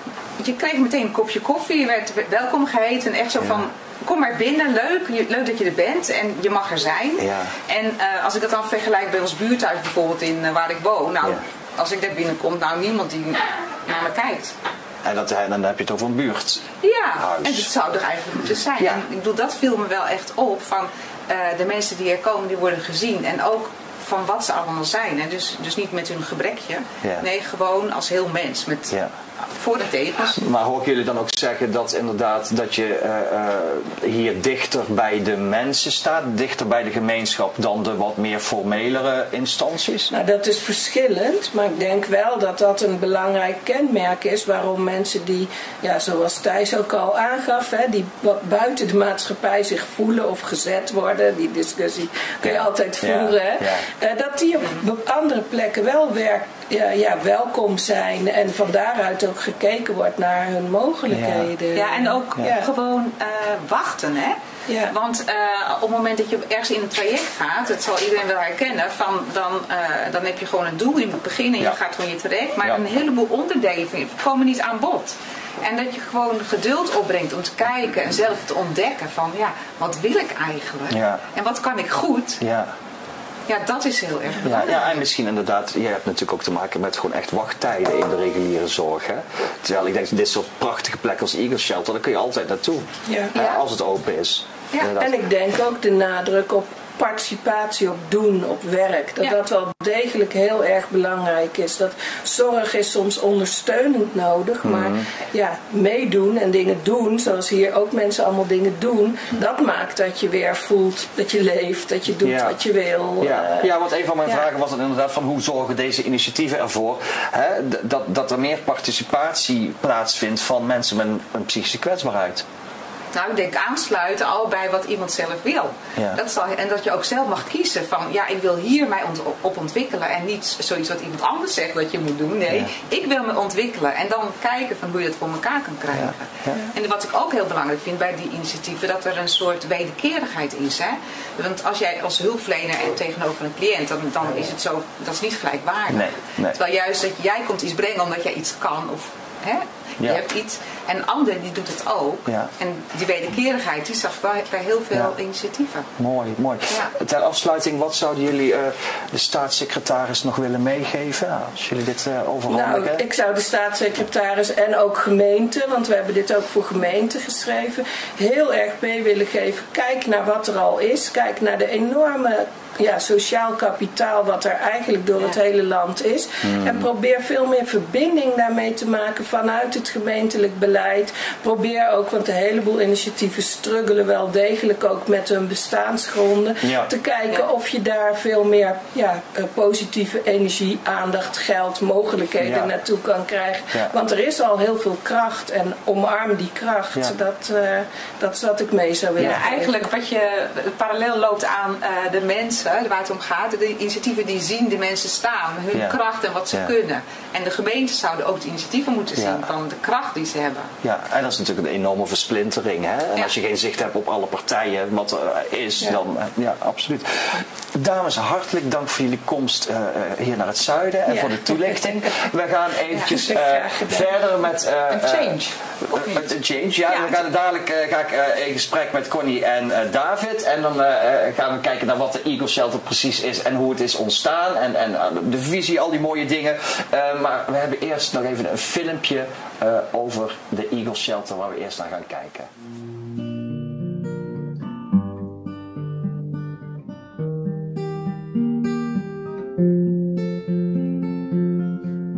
je kreeg meteen een kopje koffie, je werd welkom geheten en echt zo ja. van, kom maar binnen, leuk, leuk dat je er bent en je mag er zijn. Ja. En uh, als ik dat dan vergelijk bij ons buurthuis bijvoorbeeld in uh, waar ik woon, nou, ja. als ik daar binnenkom, nou niemand die naar me kijkt. En dat, dan heb je het over een buurt. Ja, Huis. En dat zou er eigenlijk moeten zijn. Ja. En ik bedoel, dat viel me wel echt op van uh, de mensen die er komen, die worden gezien. En ook van wat ze allemaal zijn. En dus, dus niet met hun gebrekje. Ja. Nee, gewoon als heel mens. Met ja. voor de tekens. Maar hoor ik jullie dan ook zeggen dat inderdaad dat je uh, uh, hier dichter bij de mensen staat, dichter bij de gemeenschap dan de wat meer formelere instanties? Nou, dat is verschillend, maar ik denk wel dat dat een belangrijk kenmerk is waarom mensen die, ja, zoals Thijs ook al aangaf, hè, die wat buiten de maatschappij zich voelen of gezet worden, die discussie kun je ja. altijd voeren, ja. Hè, ja. Uh, dat die op andere plekken wel werk, ja, ja, welkom zijn en van daaruit ook gekeken wordt naar hun mogelijkheden. Ja, ja en ook ja. gewoon uh, wachten, hè? Ja. Want uh, op het moment dat je ergens in een traject gaat, dat zal iedereen wel herkennen, van, dan, uh, dan heb je gewoon een doel in het begin en ja. je gaat gewoon je traject, maar ja. een heleboel onderdelen komen niet aan bod. En dat je gewoon geduld opbrengt om te kijken en zelf te ontdekken van, ja, wat wil ik eigenlijk? Ja. En wat kan ik goed? Ja. Ja, dat is heel erg belangrijk. Ja, ja, en misschien inderdaad, je hebt natuurlijk ook te maken met gewoon echt wachttijden in de reguliere zorg. Hè? Terwijl ik denk, dit soort prachtige plekken als Eagle Shelter, daar kun je altijd naartoe. Ja. Hè, ja. Als het open is. Ja. En ik denk ook de nadruk op participatie, op doen, op werk. Dat ja. dat wel degelijk heel erg belangrijk is. Dat zorg is soms ondersteunend nodig, maar mm. ja, meedoen en dingen doen, zoals hier ook mensen allemaal dingen doen, dat maakt dat je weer voelt dat je leeft, dat je doet ja. wat je wil. Ja, uh, ja, want een van mijn ja. vragen was dan inderdaad van hoe zorgen deze initiatieven ervoor, hè, dat, dat er meer participatie plaatsvindt van mensen met een, een psychische kwetsbaarheid. Nou, ik denk aansluiten al bij wat iemand zelf wil. Ja. Dat zal, en dat je ook zelf mag kiezen van, ja, ik wil hier mij ont, op ontwikkelen. En niet zoiets wat iemand anders zegt wat je moet doen. Nee, ja. ik wil me ontwikkelen. En dan kijken van hoe je dat voor elkaar kan krijgen. Ja. Ja. En wat ik ook heel belangrijk vind bij die initiatieven, dat er een soort wederkerigheid is. Hè? Want als jij als hulpverlener en tegenover een cliënt, dan, dan is het zo, dat is niet gelijkwaardig. Nee, nee. Terwijl juist dat jij komt iets brengen omdat jij iets kan of... Hè? Je ja. hebt iets. En een ander die doet het ook. Ja. En die wederkerigheid die zag bij, bij heel veel ja. initiatieven. Mooi, mooi. Ja. Ter afsluiting, wat zouden jullie uh, de staatssecretaris nog willen meegeven? Als jullie dit uh, overhandigen. Nou, ik zou de staatssecretaris en ook gemeente, want we hebben dit ook voor gemeenten geschreven, heel erg mee willen geven. Kijk naar wat er al is. Kijk naar de enorme... ja, sociaal kapitaal wat er eigenlijk door het hele land is. Mm. En probeer veel meer verbinding daarmee te maken vanuit het gemeentelijk beleid. Probeer ook, want een heleboel initiatieven struggelen wel degelijk ook met hun bestaansgronden. Ja. Te kijken ja. of je daar veel meer ja, positieve energie, aandacht, geld, mogelijkheden ja. naartoe kan krijgen. Ja. Want er is al heel veel kracht en omarm die kracht. Ja. Dat, uh, dat is wat ik mee zou willen. Ja, eigenlijk wat je parallel loopt aan uh, de mensen waar het om gaat, de initiatieven die zien de mensen staan, hun ja. kracht en wat ze ja. kunnen. En de gemeenten zouden ook de initiatieven moeten zien ja. van de kracht die ze hebben. Ja, en dat is natuurlijk een enorme versplintering. Hè? En ja. als je geen zicht hebt op alle partijen wat er is, ja. dan ja, absoluut. Dames, hartelijk dank voor jullie komst uh, hier naar het zuiden en ja. voor de toelichting. We gaan eventjes uh, verder met... Uh, een change. Uh, met een change, ja. ja. We gaan dadelijk uh, ga ik uh, in gesprek met Connie en uh, David. En dan uh, gaan we kijken naar wat de Eagle Shelter precies is en hoe het is ontstaan. En, en uh, de visie, al die mooie dingen. Uh, maar we hebben eerst nog even een filmpje uh, over de Eagle Shelter waar we eerst naar gaan kijken.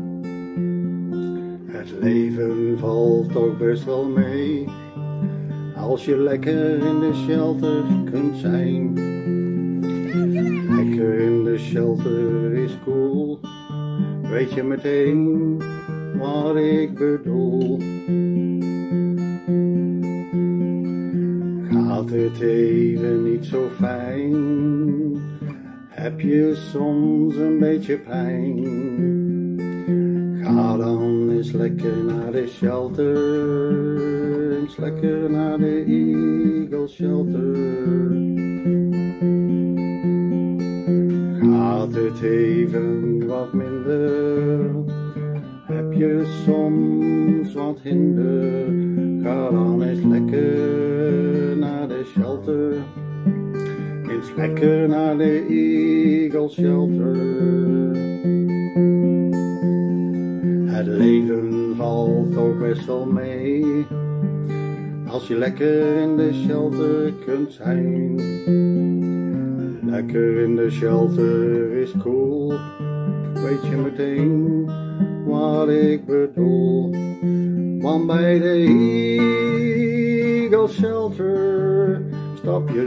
Het leven valt toch best wel mee. Als je lekker in de shelter kunt zijn. Lekker in de shelter is cool. Weet je meteen wat ik bedoel. Gaat het even niet zo fijn? Heb je soms een beetje pijn? Ga dan eens lekker naar de shelter. Eens lekker naar de Eagle Shelter. Gaat het even wat minder? Heb je soms wat hinder? Ga dan eens lekker naar de shelter. Eens lekker naar de Eagle Shelter. Het leven valt ook best wel mee. Als je lekker in de shelter kunt zijn. Lekker in de shelter is cool. Weet je meteen wat ik bedoel. Want bij de Eagle Shelter stap je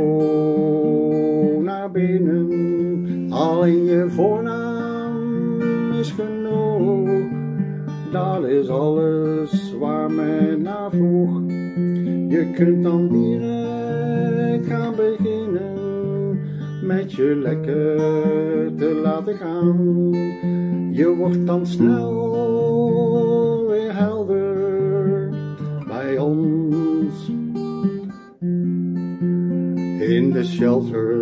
zo naar binnen. Alleen je voornaam is genoeg. Dat is alles waar men naar vroeg. Je kunt dan direct gaan beginnen met je lekker te laten gaan. Je wordt dan snel weer helder bij ons in de shelter.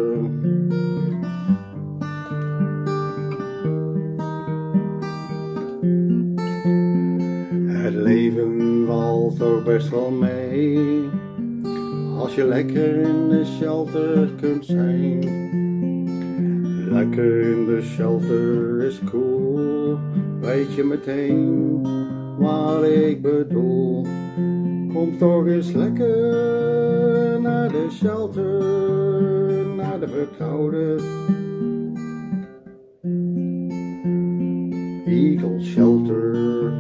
Het leven valt ook best wel mee. Als je lekker in de shelter kunt zijn. Lekker in de shelter is cool. Weet je meteen wat ik bedoel. Kom toch eens lekker naar de shelter. Naar de vertrouwde Eagle Shelter.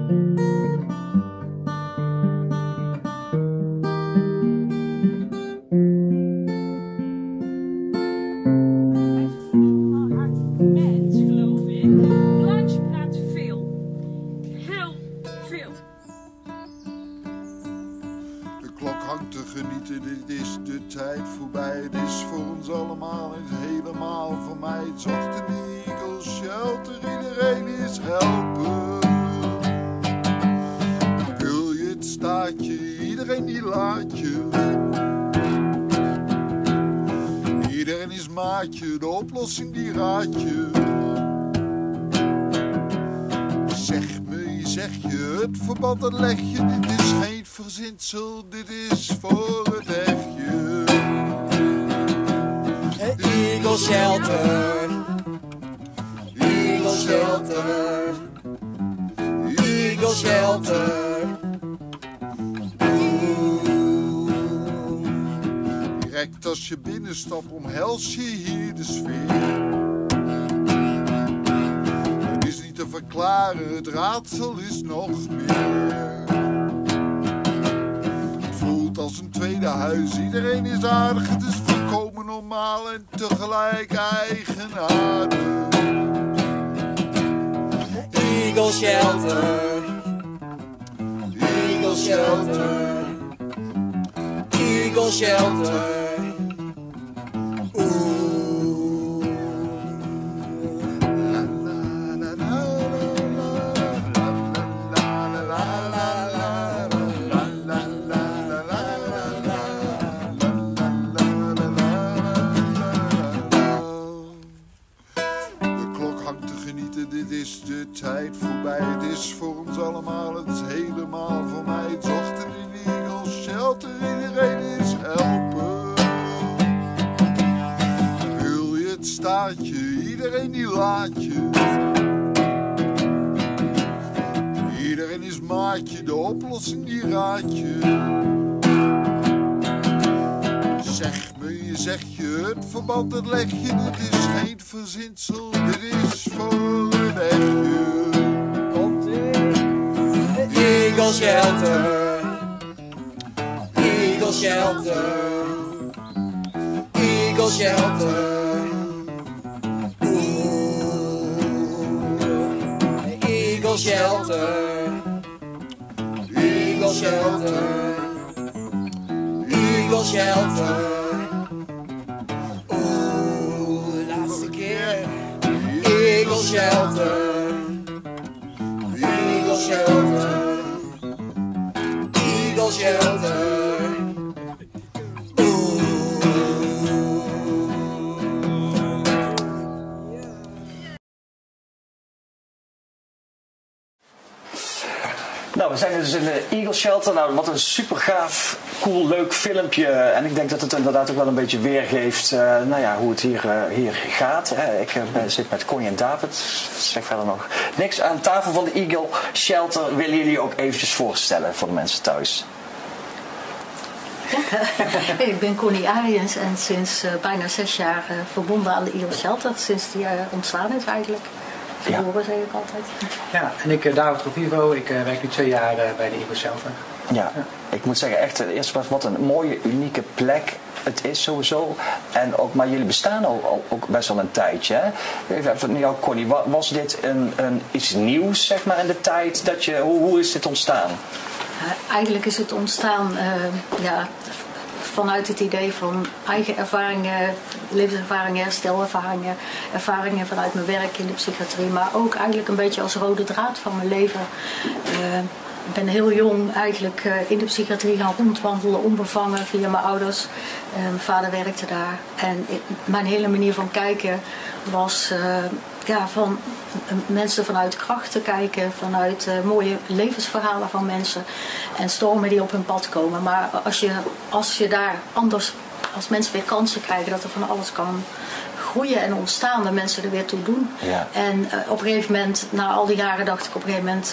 De oplossing die raad je. Zeg me, zeg je, het verband dat leg je. Dit is geen verzinsel, dit is voor het echtje. Eagle Shelter. Eagle Shelter. Eagle Shelter. Direct als je binnenstapt omhels je hier de sfeer. Het is niet te verklaren, het raadsel is nog meer. Het voelt als een tweede huis, iedereen is aardig. Het is volkomen normaal en tegelijk eigenaardig. Eagle Shelter. Eagle Shelter. Eagle Shelter. Tijd voorbij, het is voor ons allemaal, het is helemaal voor mij. Het is ochtend in de Eagle Shelter, iedereen is helpen. Wil je het staartje, iedereen die laat je. Iedereen is maatje, de oplossing die raad je. Zeg me, je zeg je, het verband dat leg je. Dit is geen verzinsel, dit is voor een echtje. Eagle Shelter. Eagle Shelter, Eagle Shelter. Ooh, Eagle Shelter, Eagle Shelter, Eagle Shelter. Ooh, laatste keer. Eagle Shelter, Eagle Shelter, Eagle Shelter. Nou, we zijn dus in de Eagle Shelter. Nou, wat een super gaaf, cool, leuk filmpje. En ik denk dat het inderdaad ook wel een beetje weergeeft uh, nou ja, hoe het hier, uh, hier gaat. Hè. Ik uh, zit met Connie en David. Zeg verder nog niks. Aan tafel van de Eagle Shelter willen jullie ook eventjes voorstellen voor de mensen thuis. Ja, ik ben Connie Ariens en sinds uh, bijna zes jaar uh, verbonden aan de Eagle Shelter. Sinds die uh, ontstaan is eigenlijk. Geboren, zeg ik altijd. Ja, en ik, David Rovivo, ik uh, werk nu twee jaar uh, bij de Eagle Shelter. Ja, ja, ik moet zeggen, echt, eerst wat een mooie, unieke plek het is sowieso. En ook, maar jullie bestaan ook, ook best wel een tijdje. Hè? Even van jou, Connie, was dit een, een, iets nieuws, zeg maar, in de tijd? Dat je, hoe, hoe is dit ontstaan? Uh, eigenlijk is het ontstaan, uh, ja... vanuit het idee van eigen ervaringen, levenservaringen, herstelervaringen, ervaringen vanuit mijn werk in de psychiatrie, maar ook eigenlijk een beetje als rode draad van mijn leven. Uh, ik ben heel jong eigenlijk uh, in de psychiatrie gaan rondwandelen, onbevangen via mijn ouders. Uh, mijn vader werkte daar en ik, mijn hele manier van kijken was uh, ja, van mensen vanuit krachten kijken, vanuit uh, mooie levensverhalen van mensen en stormen die op hun pad komen. Maar als je, als je daar anders, als mensen weer kansen krijgen dat er van alles kan groeien en ontstaan, dat mensen er weer toe doen. Ja. En uh, op een gegeven moment, na al die jaren dacht ik op een gegeven moment,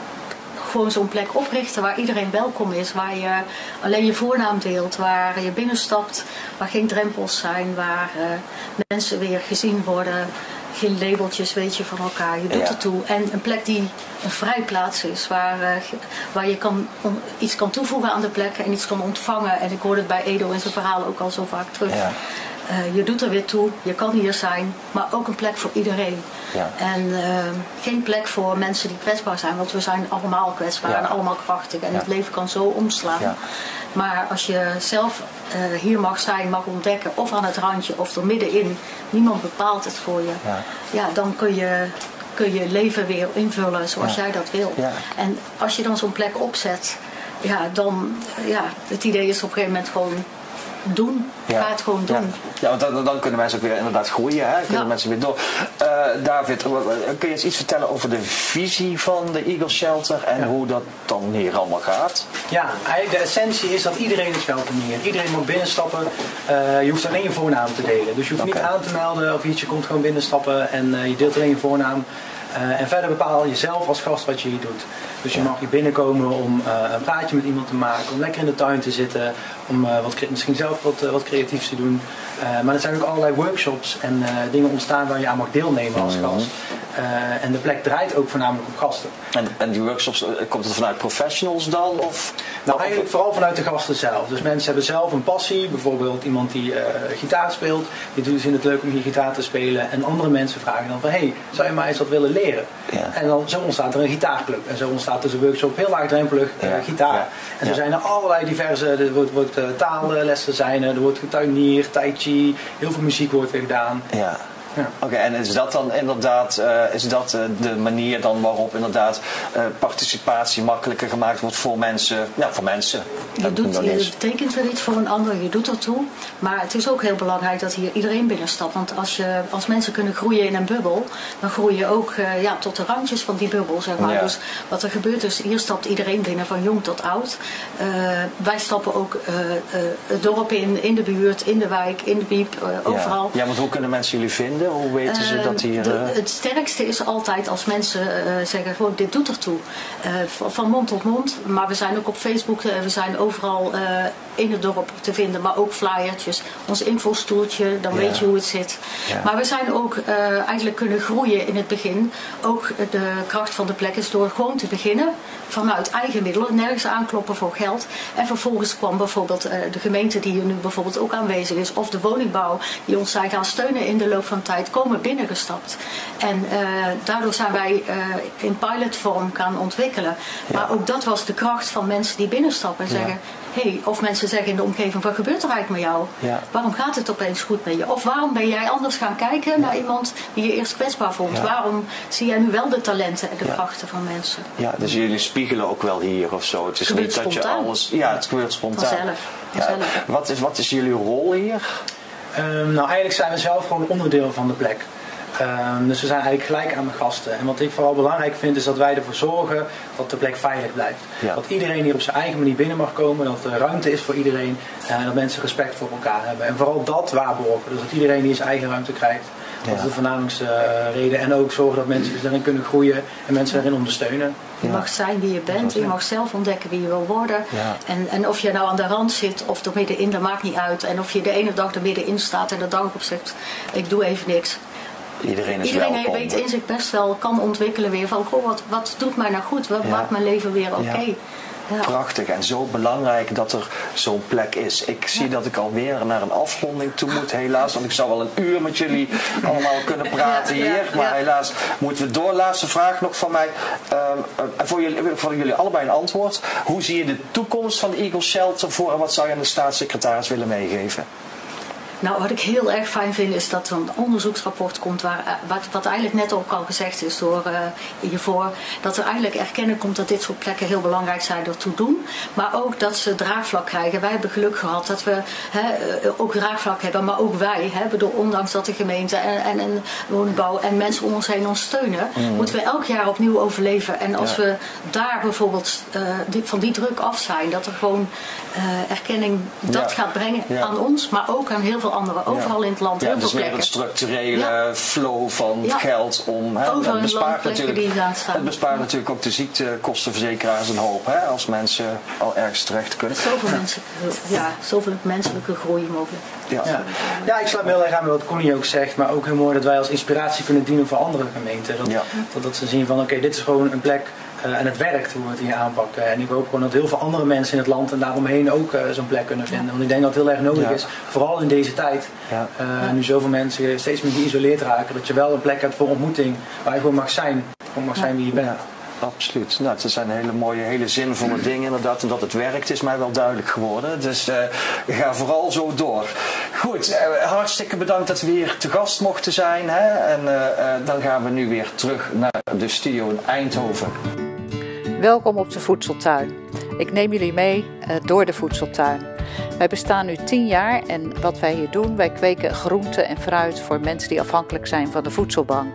gewoon zo'n plek oprichten waar iedereen welkom is, waar je alleen je voornaam deelt, waar je binnenstapt, waar geen drempels zijn, waar uh, mensen weer gezien worden, geen labeltjes weet je van elkaar, je doet ja. ertoe. En een plek die een vrijplaats is, waar, uh, waar je kan, on, iets kan toevoegen aan de plek en iets kan ontvangen. En ik hoorde het bij Edo in zijn verhaal ook al zo vaak terug. Ja. Uh, je doet er weer toe, je kan hier zijn, maar ook een plek voor iedereen. Ja. En uh, geen plek voor mensen die kwetsbaar zijn, want we zijn allemaal kwetsbaar ja. en allemaal krachtig. En ja. het leven kan zo omslaan. Ja. Maar als je zelf uh, hier mag zijn, mag ontdekken, of aan het randje of er middenin, niemand bepaalt het voor je. Ja, ja dan kun je, kun je leven weer invullen zoals ja. jij dat wil. Ja. En als je dan zo'n plek opzet, ja, dan, ja, het idee is op een gegeven moment gewoon doen. Ja. Ga het gewoon doen. Ja, ja want dan, dan kunnen mensen ook weer inderdaad groeien. Hè? Kunnen ja. mensen weer door. Uh, David, kun je eens iets vertellen over de visie van de Eagle Shelter en ja. hoe dat dan hier allemaal gaat? Ja, de essentie is dat iedereen is welkom hier. Iedereen mag binnenstappen. Uh, je hoeft alleen je voornaam te delen. Dus je hoeft okay. niet aan te melden of iets. Je komt gewoon binnenstappen en uh, je deelt alleen je voornaam. Uh, en verder bepaal je zelf als gast wat je hier doet. Dus je ja. mag hier binnenkomen om uh, een praatje met iemand te maken, om lekker in de tuin te zitten, om uh, wat, misschien zelf wat, uh, wat creatiefs te doen. Uh, maar er zijn ook allerlei workshops en uh, dingen ontstaan waar je aan mag deelnemen als gast. Uh, en de plek draait ook voornamelijk op gasten. En, en die workshops, komt het vanuit professionals dan? Of? Nou, eigenlijk vooral vanuit de gasten zelf. Dus mensen hebben zelf een passie. Bijvoorbeeld iemand die uh, gitaar speelt. Die vindt het leuk om hier gitaar te spelen. En andere mensen vragen dan van, hé, hey, zou je mij eens wat willen leren? Ja. En dan zo ontstaat er een gitaarclub. En zo ontstaat dus een workshop heel laagdrempelig uh, ja. gitaar. Ja. En zo ja. zijn er allerlei diverse, er wordt, wordt uh, taallessen zijn, er wordt tuinier, tai chi, heel veel muziek wordt weer gedaan. Ja. Ja. Oké, okay, en is dat dan inderdaad uh, is dat, uh, de manier dan waarop inderdaad uh, participatie makkelijker gemaakt wordt voor mensen? Ja, voor mensen. Je, doet, je betekent wel iets voor een ander, je doet ertoe. Maar het is ook heel belangrijk dat hier iedereen binnenstapt. Want als, je, als mensen kunnen groeien in een bubbel, dan groei je ook uh, ja, tot de randjes van die bubbel, zeg maar. Ja. Dus wat er gebeurt is, hier stapt iedereen binnen, van jong tot oud. Uh, wij stappen ook uh, uh, het dorp in, in de buurt, in de wijk, in de biep, uh, overal. Ja. ja, want hoe kunnen mensen jullie vinden? vinden? Hoe weten ze dat hier... Uh... De, het sterkste is altijd als mensen uh, zeggen, gewoon dit doet ertoe. Uh, van, van mond tot mond. Maar we zijn ook op Facebook, uh, we zijn overal uh, in het dorp te vinden. Maar ook flyertjes. Ons infostoeltje, dan ja. weet je hoe het zit. Ja. Maar we zijn ook uh, eigenlijk kunnen groeien in het begin. Ook de kracht van de plek is door gewoon te beginnen. Vanuit eigen middelen, nergens aankloppen voor geld. En vervolgens kwam bijvoorbeeld uh, de gemeente die hier nu bijvoorbeeld ook aanwezig is. Of de woningbouw die ons zijn gaan steunen in de loop van de tijd. Komen binnengestapt. En uh, daardoor zijn wij uh, in pilotvorm gaan ontwikkelen. Ja. Maar ook dat was de kracht van mensen die binnenstappen en zeggen... Ja. Hey, of mensen zeggen in de omgeving, wat gebeurt er eigenlijk met jou? Ja. Waarom gaat het opeens goed met je? Of waarom ben jij anders gaan kijken naar iemand die je eerst kwetsbaar vond? Ja. Waarom zie jij nu wel de talenten en de ja. krachten van mensen? Ja, dus jullie spiegelen ook wel hier of zo. Het is gebeurt niet dat spontaan. je alles... Ja, het gebeurt spontaan. Vanzelf. Vanzelf. Ja. Wat, is, wat is jullie rol hier? Um, nou, eigenlijk zijn we zelf gewoon onderdeel van de plek. Um, dus we zijn eigenlijk gelijk aan de gasten. En wat ik vooral belangrijk vind is dat wij ervoor zorgen dat de plek veilig blijft. Ja. Dat iedereen hier op zijn eigen manier binnen mag komen. Dat er ruimte is voor iedereen. En dat mensen respect voor elkaar hebben. En vooral dat waarborgen. Dus dat iedereen hier zijn eigen ruimte krijgt. Ja. Dat is de voornaamste uh, reden. En ook zorgen dat mensen dus daarin kunnen groeien. En mensen daarin ondersteunen. Je mag zijn wie je bent. Je mag zelf ontdekken wie je wil worden. Ja. En, en of je nou aan de rand zit of er middenin, dat maakt niet uit. En of je de ene dag er middenin staat en de dag op zegt, ik doe even niks. Iedereen is Iedereen welkom. weet in zich best wel, kan ontwikkelen weer van, goh, wat, wat doet mij nou goed? Wat ja. maakt mijn leven weer oké? Okay? Ja. Prachtig en zo belangrijk dat er zo'n plek is. Ik zie ja. dat ik alweer naar een afronding toe moet, helaas. Want ik zou wel een uur met jullie allemaal kunnen praten ja, ja, hier. Maar ja. helaas moeten we door. Laatste vraag nog van mij. Uh, voor, jullie, voor jullie allebei een antwoord. Hoe zie je de toekomst van de Eagle Shelter voor en wat zou je aan de staatssecretaris willen meegeven? Nou, wat ik heel erg fijn vind is dat er een onderzoeksrapport komt waar, wat, wat eigenlijk net ook al gezegd is door uh, hiervoor, dat er eigenlijk erkennen komt dat dit soort plekken heel belangrijk zijn ertoe doen, maar ook dat ze draagvlak krijgen. Wij hebben geluk gehad dat we he, ook draagvlak hebben, maar ook wij, he, bedoel, ondanks dat de gemeente en, en, en woningbouw en mensen om ons heen ons steunen, mm. moeten we elk jaar opnieuw overleven. En als ja. we daar bijvoorbeeld uh, die, van die druk af zijn, dat er gewoon uh, erkenning dat ja. gaat brengen ja. aan ons, maar ook aan heel veel anderen, overal ja. in het land, ja, heel veel dus plekken. meer een structurele ja. flow van ja. geld om... Hè, overal in het land natuurlijk, die daar staan. Het bespaart ja. natuurlijk ook de ziektekostenverzekeraars een hoop, hè, als mensen al ergens terecht kunnen. Zoveel, mensen, ja, zoveel menselijke groei mogelijk. Ja. Ja. ja, ik sluit me heel erg aan met wat Connie ook zegt, maar ook heel mooi dat wij als inspiratie kunnen dienen voor andere gemeenten. Dat, ja. dat, dat ze zien van oké, okay, dit is gewoon een plek uh, en het werkt hoe we het hier aanpakken. En ik hoop gewoon dat heel veel andere mensen in het land en daaromheen ook uh, zo'n plek kunnen vinden. Want ik denk dat het heel erg nodig ja. is, vooral in deze tijd, ja. Uh, ja. nu zoveel mensen steeds meer geïsoleerd raken, dat je wel een plek hebt voor ontmoeting waar je gewoon mag zijn, gewoon mag zijn wie je bent. Ja. Absoluut. Nou, het zijn hele mooie, hele zinvolle dingen inderdaad. En dat het werkt is mij wel duidelijk geworden. Dus uh, ga vooral zo door. Goed, uh, hartstikke bedankt dat we hier te gast mochten zijn. Hè? En uh, uh, dan gaan we nu weer terug naar de studio in Eindhoven. Welkom op de Voedseltuin. Ik neem jullie mee uh, door de Voedseltuin. Wij bestaan nu tien jaar en wat wij hier doen, wij kweken groente en fruit voor mensen die afhankelijk zijn van de voedselbank.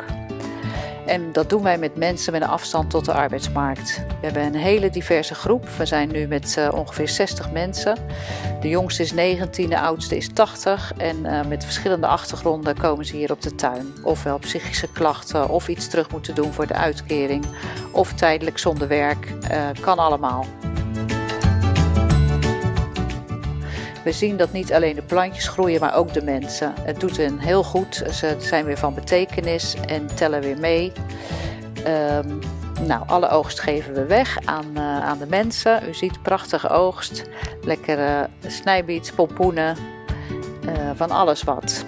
En dat doen wij met mensen met een afstand tot de arbeidsmarkt. We hebben een hele diverse groep. We zijn nu met uh, ongeveer zestig mensen. De jongste is negentien, de oudste is tachtig. En uh, met verschillende achtergronden komen ze hier op de tuin. Ofwel psychische klachten, of iets terug moeten doen voor de uitkering. Of tijdelijk zonder werk. Uh, kan allemaal. We zien dat niet alleen de plantjes groeien, maar ook de mensen. Het doet hen heel goed. Ze zijn weer van betekenis en tellen weer mee. Um, nou, alle oogst geven we weg aan, uh, aan de mensen. U ziet prachtige oogst. Lekkere snijbiets, pompoenen. Uh, van alles wat.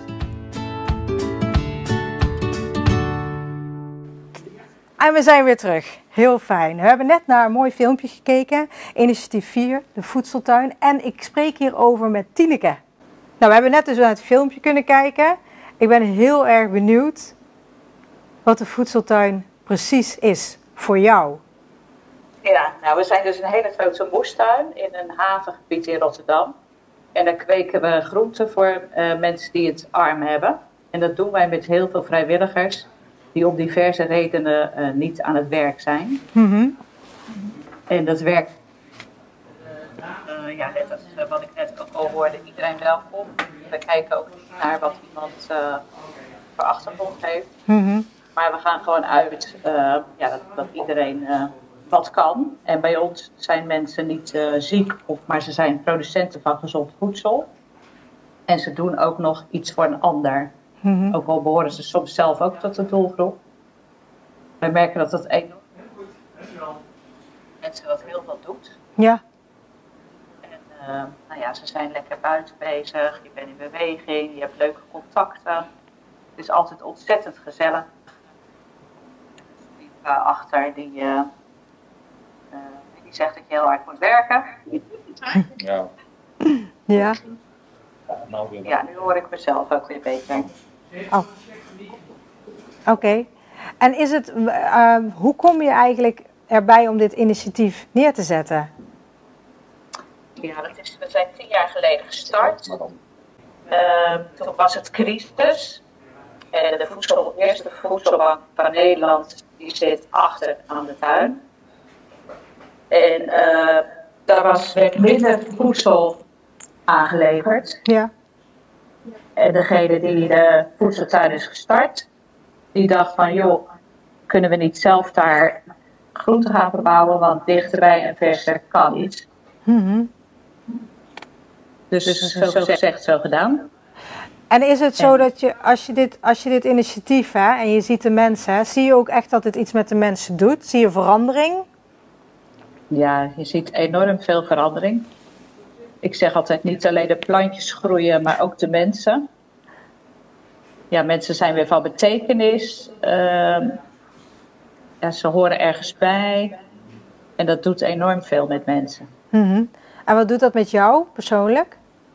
En we zijn weer terug. Heel fijn. We hebben net naar een mooi filmpje gekeken. Initiatief vier, de Voedseltuin. En ik spreek hierover met Tineke. Nou, we hebben net dus naar het filmpje kunnen kijken. Ik ben heel erg benieuwd wat de Voedseltuin precies is voor jou. Ja, nou, we zijn dus een hele grote moestuin in een havengebied in Rotterdam. En daar kweken we groenten voor uh, mensen die het arm hebben. En dat doen wij met heel veel vrijwilligers die om diverse redenen uh, niet aan het werk zijn. Mm-hmm. En dat werkt, uh, uh, ja, net als uh, wat ik net ook al hoorde, iedereen welkom. We kijken ook naar wat iemand uh, voor achtergrond heeft. Mm-hmm. Maar we gaan gewoon uit uh, ja, dat, dat iedereen uh, wat kan. En bij ons zijn mensen niet uh, ziek, of, maar ze zijn producenten van gezond voedsel. En ze doen ook nog iets voor een ander. Mm-hmm. Ook al behoren ze soms zelf ook tot de doelgroep. Wij merken dat dat enorm mensen dat heel veel doet. Ja. En uh, nou ja, ze zijn lekker buiten bezig, je bent in beweging, je hebt leuke contacten. Het is altijd ontzettend gezellig. Die uh, achter die, uh, uh, die zegt dat je heel hard moet werken. Ja. Ja. Ja, nu hoor ik mezelf ook weer beter. Oh. Oké. Okay. En is het, uh, hoe kom je eigenlijk erbij om dit initiatief neer te zetten? Ja, dat is, we zijn tien jaar geleden gestart. Uh, toen was het crisis. En de voedsel, eerste voedselbank van Nederland die zit achter aan de tuin. En uh, daar was, werd minder voedsel aangeleverd. Ja. En degene die de voedseltuin is gestart, die dacht van joh, kunnen we niet zelf daar groenten gaan verbouwen, want dichterbij en verser kan niet. Mm-hmm. Dus, dus zo gezegd, zo gedaan. En is het zo dat je als, je dit, als je dit initiatief hè, en je ziet de mensen, hè, zie je ook echt dat het iets met de mensen doet? Zie je verandering? Ja, je ziet enorm veel verandering. Ik zeg altijd niet alleen de plantjes groeien, maar ook de mensen. Ja, mensen zijn weer van betekenis. Uh, ja, ze horen ergens bij. En dat doet enorm veel met mensen. Mm-hmm. En wat doet dat met jou persoonlijk?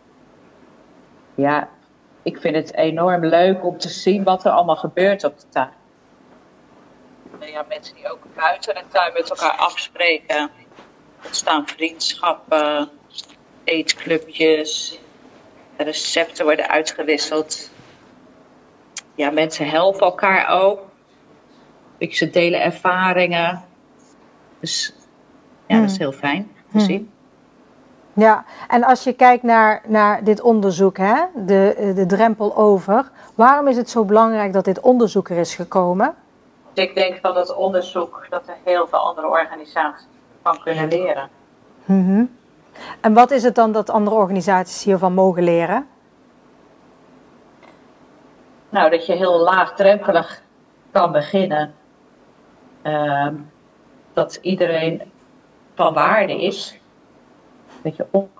Ja, ik vind het enorm leuk om te zien wat er allemaal gebeurt op de tuin. Ja, mensen die ook buiten de tuin met elkaar afspreken. Er ontstaan vriendschappen, eetclubjes, recepten worden uitgewisseld. Ja, mensen helpen elkaar ook. Ze delen ervaringen. Dus ja, dat is heel fijn te zien. Ja, en als je kijkt naar, naar dit onderzoek, hè, de, de drempel over. Waarom is het zo belangrijk dat dit onderzoek er is gekomen? Ik denk van dat onderzoek dat er heel veel andere organisaties van kunnen leren. Mm-hmm. En wat is het dan dat andere organisaties hiervan mogen leren? Nou, dat je heel laagdrempelig kan beginnen. Uh, dat iedereen van waarde is. Dat je op.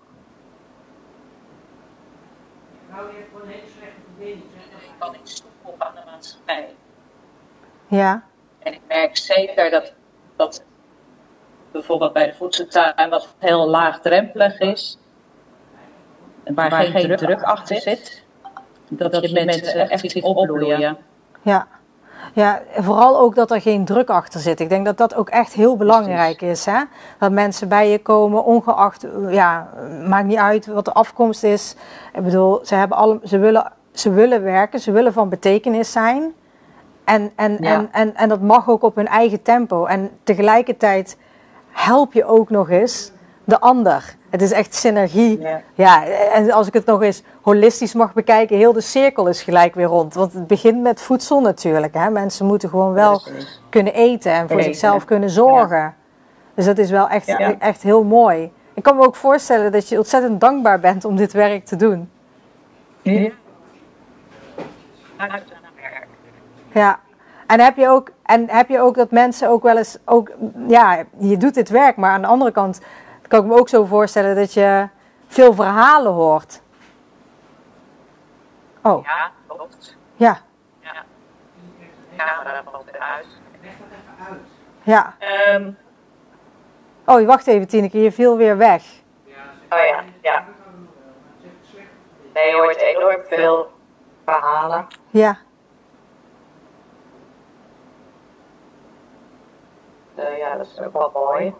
Nou, je hebt gewoon een hele slechte verbinding. Je kan iets toevoegen aan de maatschappij. Ja. En ik merk zeker dat, dat bijvoorbeeld bij de voedseltuin wat heel laagdrempelig is. Waar, waar geen, geen druk, druk achter zit. Dat, dat je mensen echt ziet opbloeien. Ja. Ja, vooral ook dat er geen druk achter zit. Ik denk dat dat ook echt heel belangrijk is. Hè? Dat mensen bij je komen, ongeacht, ja, maakt niet uit wat de afkomst is. Ik bedoel, ze, hebben alle, ze, willen, ze willen werken, ze willen van betekenis zijn. En, en, ja. en, en, en dat mag ook op hun eigen tempo. En tegelijkertijd help je ook nog eens de ander. Het is echt synergie. Ja. ja, en als ik het nog eens holistisch mag bekijken, heel de cirkel is gelijk weer rond. Want het begint met voedsel natuurlijk. Hè? Mensen moeten gewoon wel kunnen eten en voor eten. zichzelf kunnen zorgen. Ja. Dus dat is wel echt, ja. echt heel mooi. Ik kan me ook voorstellen dat je ontzettend dankbaar bent om dit werk te doen. Ja. Ja. En heb je ook, en heb je ook dat mensen ook wel eens, ook, ja, je doet dit werk, maar aan de andere kant kan ik me ook zo voorstellen dat je veel verhalen hoort. Oh. Ja, klopt. Ja. Ja. Ja, daar valt weer uit. Ja. Um, oh, wacht even Tineke, je viel weer weg. Oh ja, ja. Nee, je hoort enorm veel verhalen. Ja. Uh, ja, dat is ook wel mooi.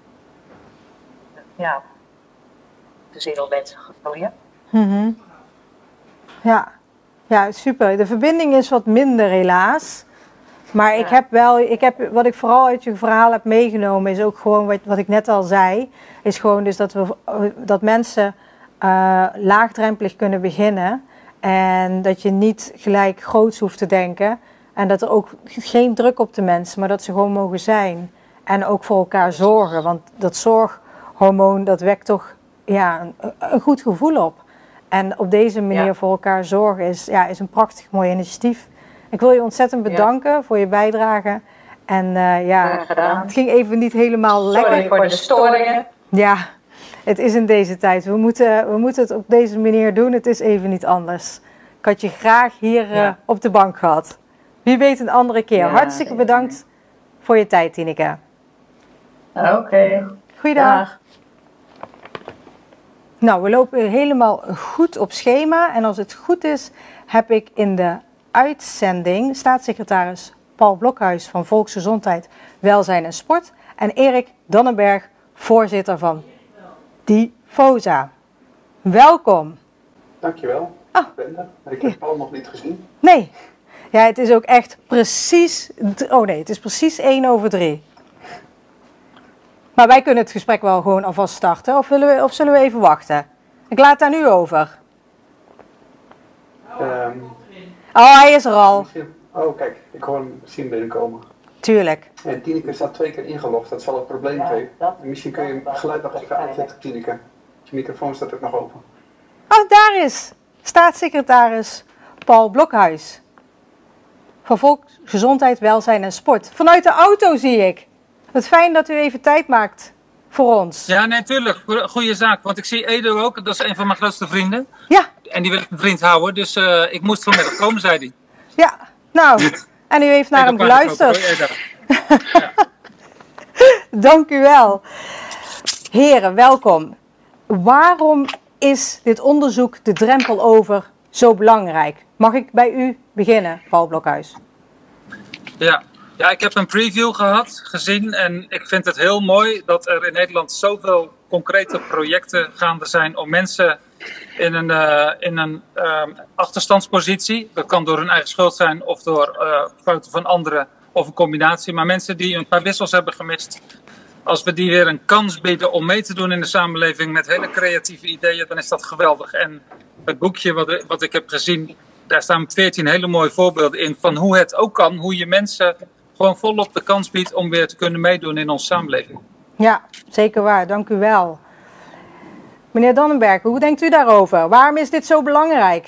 Ja, te zien hoe mensen groeien. Mm-hmm. Ja. Ja, super. De verbinding is wat minder helaas. Maar ik ja. heb wel, ik heb, wat ik vooral uit je verhaal heb meegenomen, is ook gewoon wat, wat ik net al zei. Is gewoon dus dat, we, dat mensen uh, laagdrempelig kunnen beginnen. En dat je niet gelijk groots hoeft te denken. En dat er ook geen druk op de mensen, maar dat ze gewoon mogen zijn. En ook voor elkaar zorgen. Want dat zorghormoon, dat wekt toch ja, een, een goed gevoel op. En op deze manier ja. voor elkaar zorgen is, ja, is een prachtig mooi initiatief. Ik wil je ontzettend bedanken ja. voor je bijdrage. En uh, ja, ja het ging even niet helemaal lekker. Sorry voor de storingen. Ja, het is in deze tijd. We moeten, we moeten het op deze manier doen. Het is even niet anders. Ik had je graag hier ja. uh, op de bank gehad. Wie weet een andere keer. Ja, hartstikke bedankt voor je tijd, Tineke. Oké. Okay. Goeiedag. Dag. Nou, we lopen helemaal goed op schema. En als het goed is, heb ik in de uitzending staatssecretaris Paul Blokhuis van Volksgezondheid, Welzijn en Sport. En Erik Dannenberg, voorzitter van Difosa. Welkom. Dankjewel. Oh. Brenda. Ik heb Paul nog niet gezien. Nee. Ja, het is ook echt precies... Oh nee, het is precies één over drie. Maar wij kunnen het gesprek wel gewoon alvast starten. Of, willen we, of zullen we even wachten? Ik laat het aan u over. Um, oh, hij is er al. Oh, kijk. Ik hoor hem zien binnenkomen. Tuurlijk. En Tineke staat twee keer ingelogd. Dat zal het probleem geven. En misschien kun je het geluid nog even uitzetten, Tineke. Je microfoon staat ook nog open. Oh, daar is staatssecretaris Paul Blokhuis. Van Volksgezondheid, Welzijn en Sport. Vanuit de auto zie ik. Wat fijn dat u even tijd maakt voor ons. Ja, natuurlijk. Nee, goede zaak. Want ik zie Edo ook. Dat is een van mijn grootste vrienden. Ja. En die wil ik een vriend houden. Dus uh, ik moest vanmiddag komen, zei hij. Ja, nou. En u heeft naar hem geluisterd. Ja. Dank u wel. Heren, welkom. Waarom is dit onderzoek de drempel over zo belangrijk? Mag ik bij u beginnen, Paul Blokhuis? Ja. ja, ik heb een preview gehad, gezien. En ik vind het heel mooi dat er in Nederland zoveel concrete projecten gaande zijn om mensen in een, uh, in een uh, achterstandspositie, dat kan door hun eigen schuld zijn of door uh, fouten van anderen of een combinatie, maar mensen die een paar wissels hebben gemist, als we die weer een kans bieden om mee te doen in de samenleving met hele creatieve ideeën, dan is dat geweldig. En het boekje wat, wat ik heb gezien, daar staan veertien hele mooie voorbeelden in van hoe het ook kan, hoe je mensen gewoon volop de kans biedt om weer te kunnen meedoen in onze samenleving. Ja, zeker waar. Dank u wel. Meneer Dannenberg, hoe denkt u daarover? Waarom is dit zo belangrijk?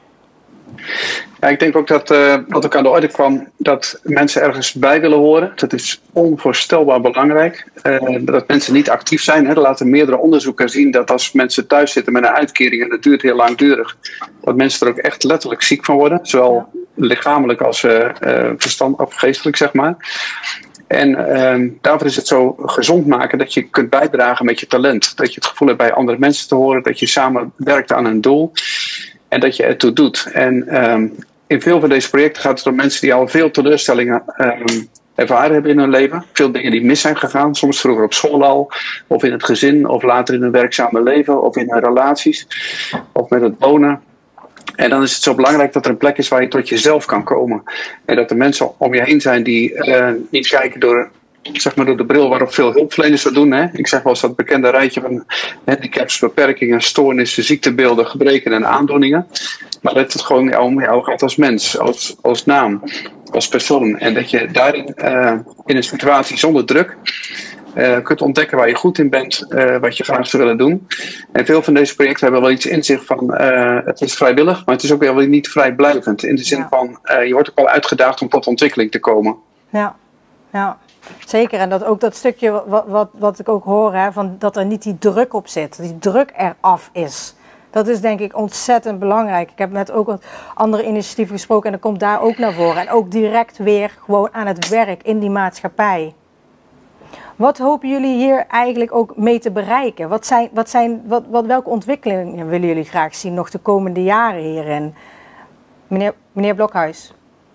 Ja, ik denk ook dat, uh, wat ook aan de orde kwam, dat mensen ergens bij willen horen. Dat is onvoorstelbaar belangrijk. Uh, dat mensen niet actief zijn. Hè. Er laten meerdere onderzoeken zien dat als mensen thuis zitten met een uitkering en dat duurt heel langdurig, dat mensen er ook echt letterlijk ziek van worden. Zowel ja. lichamelijk als uh, uh, verstand of geestelijk, zeg maar. En uh, daarvoor is het zo gezond maken dat je kunt bijdragen met je talent. Dat je het gevoel hebt bij andere mensen te horen, dat je samen werkt aan een doel. En dat je ertoe doet. En um, in veel van deze projecten gaat het om mensen die al veel teleurstellingen um, ervaren hebben in hun leven. Veel dingen die mis zijn gegaan. Soms vroeger op school al. Of in het gezin. Of later in hun werkzame leven. Of in hun relaties. Of met het wonen. En dan is het zo belangrijk dat er een plek is waar je tot jezelf kan komen. En dat er mensen om je heen zijn die uh, niet kijken door, zeg maar door de bril waarop veel hulpverleners dat doen. Hè. Ik zeg wel eens dat bekende rijtje van handicaps, beperkingen, stoornissen, ziektebeelden, gebreken en aandoeningen. Maar dat het gewoon ja, om jou gaat als mens, als, als naam, als persoon. En dat je daarin uh, in een situatie zonder druk uh, kunt ontdekken waar je goed in bent, uh, wat je graag zou willen doen. En veel van deze projecten hebben wel iets in zich van uh, het is vrijwillig, maar het is ook wel niet vrijblijvend. In de zin ja. van uh, je wordt ook wel uitgedaagd om tot ontwikkeling te komen. Ja, ja. Zeker, en dat ook dat stukje wat, wat, wat ik ook hoor, hè, van dat er niet die druk op zit, dat die druk eraf is. Dat is denk ik ontzettend belangrijk. Ik heb net ook wat andere initiatieven gesproken en dat komt daar ook naar voren. En ook direct weer gewoon aan het werk in die maatschappij. Wat hopen jullie hier eigenlijk ook mee te bereiken? Wat zijn, wat zijn, wat, wat, welke ontwikkelingen willen jullie graag zien nog de komende jaren hierin? Meneer, meneer Blokhuis.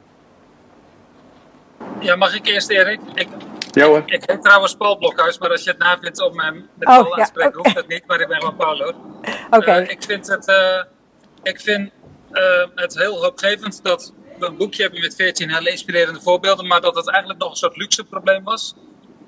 Ja, mag ik eerst, Erik? Ik, ja, hoor. ik heet trouwens Paul Blokhuis, maar als je het navindt om hem met oh, Paul ja, aan te spreken, okay. hoeft dat niet, maar ik ben gewoon Paul hoor. Oké. Okay. Uh, ik vind het, uh, ik vind, uh, het heel hoopgevend dat we een boekje hebben met veertien hele inspirerende voorbeelden, maar dat het eigenlijk nog een soort luxe probleem was.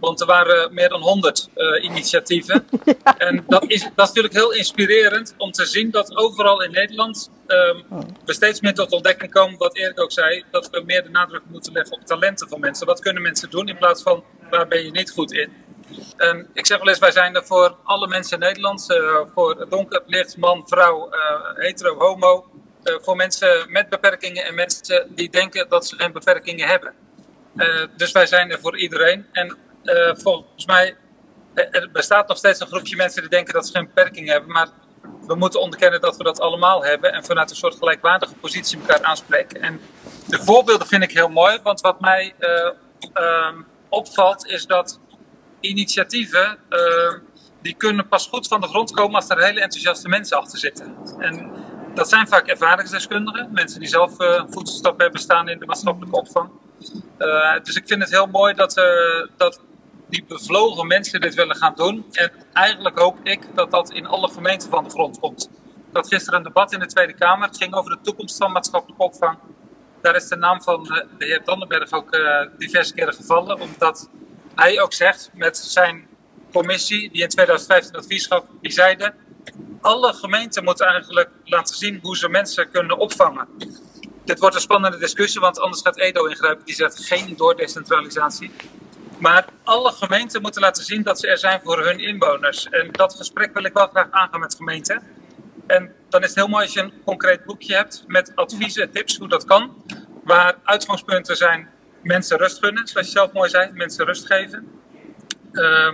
Want er waren meer dan honderd uh, initiatieven. Ja. En dat is, dat is natuurlijk heel inspirerend om te zien dat overal in Nederland um, we steeds meer tot ontdekking komen, wat Erik ook zei, dat we meer de nadruk moeten leggen op talenten van mensen. Wat kunnen mensen doen in plaats van waar ben je niet goed in? Um, ik zeg wel eens, wij zijn er voor alle mensen in Nederland, uh, voor donker, licht, man, vrouw, uh, hetero, homo, uh, voor mensen met beperkingen en mensen die denken dat ze geen beperkingen hebben. Uh, dus wij zijn er voor iedereen. En uh, volgens mij, er bestaat nog steeds een groepje mensen die denken dat ze geen beperking hebben. Maar we moeten onderkennen dat we dat allemaal hebben. En vanuit een soort gelijkwaardige positie elkaar aanspreken. En de voorbeelden vind ik heel mooi. Want wat mij uh, uh, opvalt is dat initiatieven, uh, die kunnen pas goed van de grond komen als er hele enthousiaste mensen achter zitten. En dat zijn vaak ervaringsdeskundigen. Mensen die zelf uh, voetstappen hebben staan in de maatschappelijke opvang. Uh, dus ik vind het heel mooi dat, uh, dat die bevlogen mensen dit willen gaan doen. En eigenlijk hoop ik dat dat in alle gemeenten van de grond komt. Ik had gisteren een debat in de Tweede Kamer. Het ging over de toekomst van maatschappelijke opvang. Daar is de naam van uh, de heer Dannenberg ook uh, diverse keren gevallen. Omdat hij ook zegt met zijn commissie, die in tweeduizend vijftien advies gaf, die zeiden: alle gemeenten moeten eigenlijk laten zien hoe ze mensen kunnen opvangen. Dit wordt een spannende discussie, want anders gaat Edo ingrijpen. Die zegt geen doordecentralisatie. Maar alle gemeenten moeten laten zien dat ze er zijn voor hun inwoners. En dat gesprek wil ik wel graag aangaan met gemeenten. En dan is het heel mooi als je een concreet boekje hebt met adviezen, tips hoe dat kan. Waar uitgangspunten zijn mensen rust gunnen, zoals je zelf mooi zei, mensen rust geven. Uh,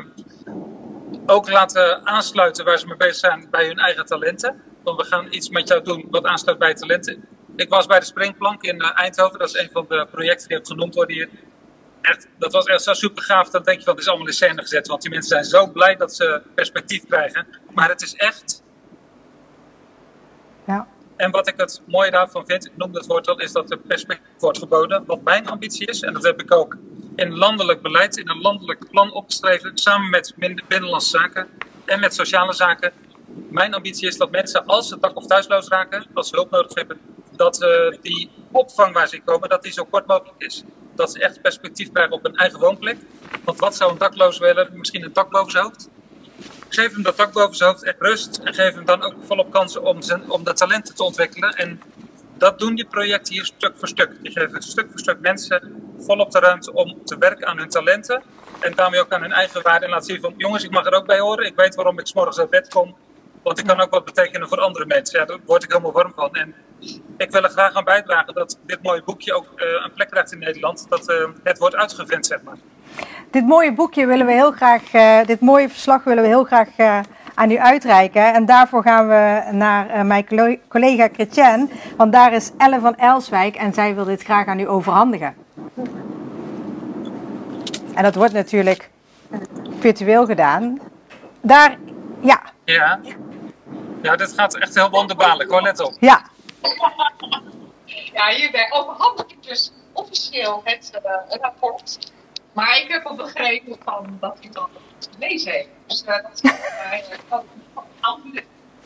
ook laten aansluiten waar ze mee bezig zijn bij hun eigen talenten. Want we gaan iets met jou doen wat aansluit bij talenten. Ik was bij de Springplank in uh, Eindhoven. Dat is een van de projecten die ook genoemd worden hier. Echt, dat was echt zo super gaaf. Dan denk je van, het is allemaal in scène gezet. Want die mensen zijn zo blij dat ze perspectief krijgen. Maar het is echt. Ja. En wat ik het mooie daarvan vind, ik noemde het woord al, is dat er perspectief wordt geboden. Wat mijn ambitie is, en dat heb ik ook in landelijk beleid, in een landelijk plan opgeschreven. Samen met Binnenlandse Zaken en met Sociale Zaken. Mijn ambitie is dat mensen, als ze dak- of thuisloos raken, als ze hulp nodig hebben, dat uh, die opvang waar ze komen, dat die zo kort mogelijk is. Dat ze echt perspectief krijgen op hun eigen woonplek. Want wat zou een dakloos willen? Misschien een dak boven zijn hoofd. Geef hem dat dak boven zijn hoofd en rust. En geef hem dan ook volop kansen om, zijn, om de talenten te ontwikkelen. En dat doen die projecten hier stuk voor stuk. Die geven stuk voor stuk mensen volop de ruimte om te werken aan hun talenten. En daarmee ook aan hun eigen waarde. En laten zien van, jongens, ik mag er ook bij horen. Ik weet waarom ik 's morgens uit bed kom. Want ik kan ook wat betekenen voor andere mensen. Ja, daar word ik helemaal warm van. En ik wil er graag aan bijdragen dat dit mooie boekje ook uh, een plek krijgt in Nederland. Dat uh, het wordt uitgevent, zeg maar. Dit mooie boekje willen we heel graag, uh, dit mooie verslag willen we heel graag uh, aan u uitreiken. En daarvoor gaan we naar uh, mijn collega Chrétien. Want daar is Ellen van Elswijk en zij wil dit graag aan u overhandigen. En dat wordt natuurlijk virtueel gedaan. Daar, ja. Ja. Ja, dit gaat echt heel wonderbaarlijk hoor, let op. Ja. Ja, hierbij overhandig ik dus officieel het uh, rapport. Maar ik heb al begrepen van dat u dat gelezen heeft. Dus uh, dat is van andere.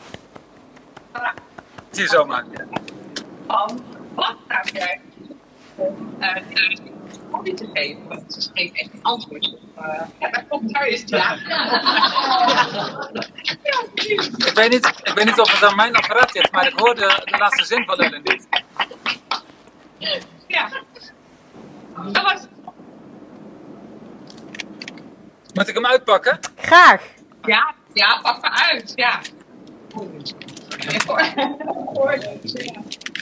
Het is zo maken. Van wat gaat jij om uh, deze hobby te geven? Want ze geeft echt een antwoord op. Uh, ja, daar komt daar is het ja. Ik weet niet, ik weet niet of het aan mijn apparaat is, maar ik hoorde de, de laatste zin van Ellen niet. Ja. Dat was het. Moet ik hem uitpakken? Graag. Ja, ja, pak me uit, ja. Ik hoor, hoor het, ja.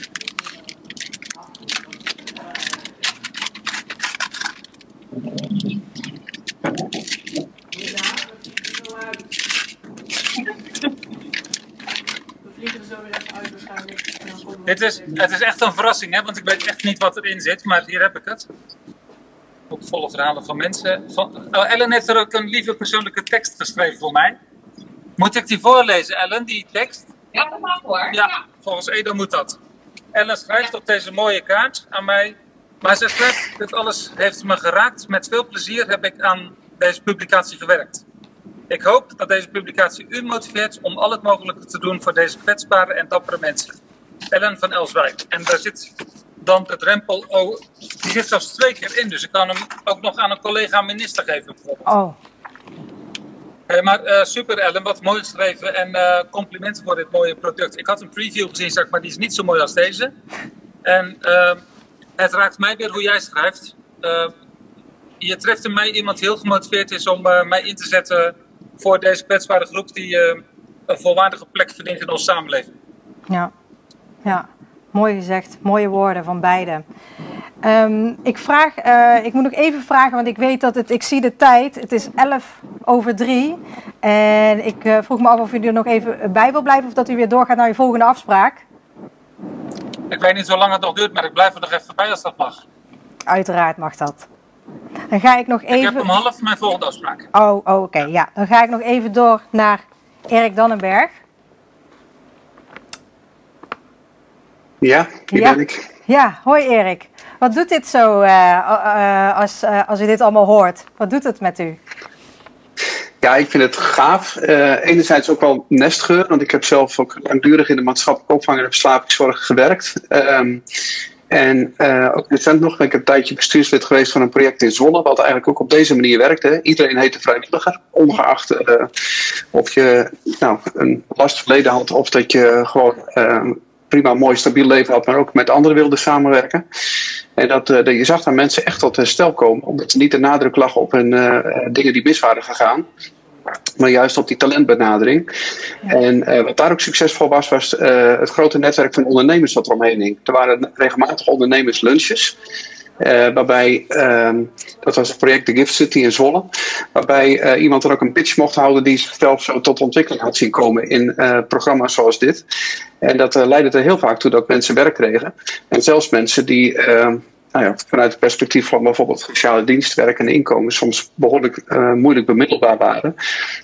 Dit is, het is echt een verrassing, hè? Want ik weet echt niet wat erin zit, maar hier heb ik het. Ook volle verhalen van mensen. Van, oh, Ellen heeft er ook een lieve persoonlijke tekst geschreven voor mij. Moet ik die voorlezen, Ellen, die tekst? Ja, dat mag hoor. Ja, ja, volgens Edo moet dat. Ellen schrijft ja. op deze mooie kaart aan mij. Maar ze schrijft, dit alles heeft me geraakt. Met veel plezier heb ik aan deze publicatie gewerkt. Ik hoop dat deze publicatie u motiveert om al het mogelijke te doen voor deze kwetsbare en dappere mensen. Ellen van Elswijk. En daar zit dan de drempel, oh, die zit zelfs twee keer in. Dus ik kan hem ook nog aan een collega minister geven bijvoorbeeld. Oh. Hey, maar uh, super Ellen, wat mooi geschreven en uh, complimenten voor dit mooie product. Ik had een preview gezien, zeg maar, die is niet zo mooi als deze. En uh, het raakt mij weer hoe jij schrijft. Uh, je treft in mij iemand die heel gemotiveerd is om uh, mij in te zetten voor deze kwetsbare groep die uh, een volwaardige plek verdient in onze samenleving. Ja, ja. Mooi gezegd. Mooie woorden van beiden. Um, ik, vraag, uh, ik moet nog even vragen, want ik weet dat het, ik zie de tijd. Het is elf over drie. En ik uh, vroeg me af of u er nog even bij wil blijven of dat u weer doorgaat naar uw volgende afspraak. Ik weet niet hoe lang het nog duurt, maar ik blijf er nog even bij als dat mag. Uiteraard mag dat. Dan ga ik nog even... Ik heb om half mijn volgende afspraak. Oh, oh oké. Okay, ja. Dan ga ik nog even door naar Erik Dannenberg. Ja, hier ja. ben ik. Ja, hoi Erik. Wat doet dit zo uh, uh, als, uh, als u dit allemaal hoort? Wat doet het met u? Ja, ik vind het gaaf. Uh, enerzijds ook wel nestgeur, want ik heb zelf ook langdurig in de maatschappelijke opvang en de verslavingszorg gewerkt. Um, en uh, ook recent nog ben ik een tijdje bestuurslid geweest van een project in Zwolle, wat eigenlijk ook op deze manier werkte. Iedereen heette vrijwilliger, ongeacht uh, of je nou, een last verleden had of dat je gewoon... Uh, prima, mooi, stabiel leven had, maar ook met anderen wilde samenwerken. En dat, uh, dat je zag dat mensen echt tot herstel komen, omdat er niet de nadruk lag op hun uh, dingen die mis waren gegaan, maar juist op die talentbenadering. Ja. En uh, wat daar ook succesvol was, was uh, het grote netwerk van ondernemers dat eromheen hing. Er waren regelmatig ondernemerslunches. Uh, waarbij, uh, dat was het project The Gift City in Zwolle, waarbij uh, iemand er ook een pitch mocht houden die zichzelf zo tot ontwikkeling had zien komen in uh, programma's zoals dit. En dat uh, leidde er heel vaak toe dat mensen werk kregen. En zelfs mensen die uh, nou ja, vanuit het perspectief van bijvoorbeeld sociale dienstwerk en inkomen soms behoorlijk uh, moeilijk bemiddelbaar waren,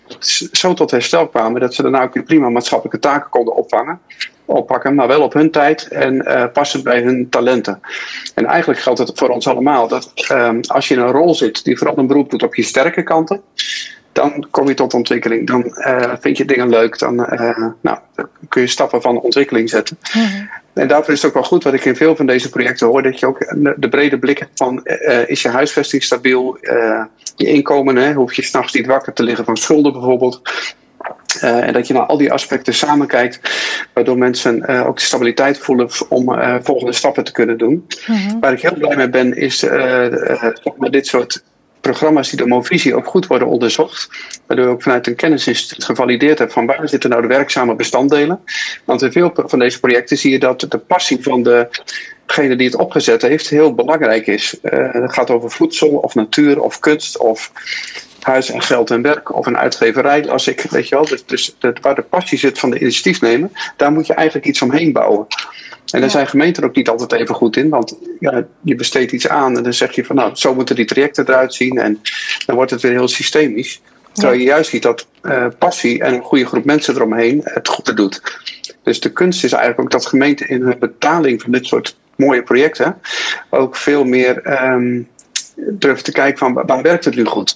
zo tot herstel kwamen dat ze daarna ook weer prima maatschappelijke taken konden opvangen. oppakken, maar wel op hun tijd en uh, passend bij hun talenten. En eigenlijk geldt het voor ons allemaal dat um, als je in een rol zit die vooral een beroep doet op je sterke kanten, dan kom je tot ontwikkeling. Dan uh, vind je dingen leuk, dan, uh, nou, dan kun je stappen van ontwikkeling zetten. Mm-hmm. En daarvoor is het ook wel goed wat ik in veel van deze projecten hoor, dat je ook de brede blik hebt van uh, is je huisvesting stabiel, uh, je inkomen, hè, hoef je 's nachts niet wakker te liggen van schulden bijvoorbeeld. Uh, en dat je naar al die aspecten samen kijkt, waardoor mensen uh, ook de stabiliteit voelen om uh, volgende stappen te kunnen doen. Mm-hmm. Waar ik heel blij mee ben, is uh, uh, met dit soort programma's die door Movisie ook goed worden onderzocht. Waardoor je ook vanuit een kennisinstituut gevalideerd hebt van waar zitten nou de werkzame bestanddelen. Want in veel van deze projecten zie je dat de passie van degene die het opgezet heeft heel belangrijk is. Uh, het gaat over voedsel of natuur of kunst of huis en geld en werk of een uitgeverij. Als ik, weet je wel, dus, dus de, waar de passie zit van de initiatiefnemer, daar moet je eigenlijk iets omheen bouwen. En daar zijn gemeenten ook niet altijd even goed in, want ja, je besteedt iets aan en dan zeg je van nou, zo moeten die trajecten eruit zien en dan wordt het weer heel systemisch. Terwijl je juist ziet dat uh, passie en een goede groep mensen eromheen het goede doet. Dus de kunst is eigenlijk ook dat gemeenten in hun betaling van dit soort mooie projecten ook veel meer um, durven te kijken van waar werkt het nu goed.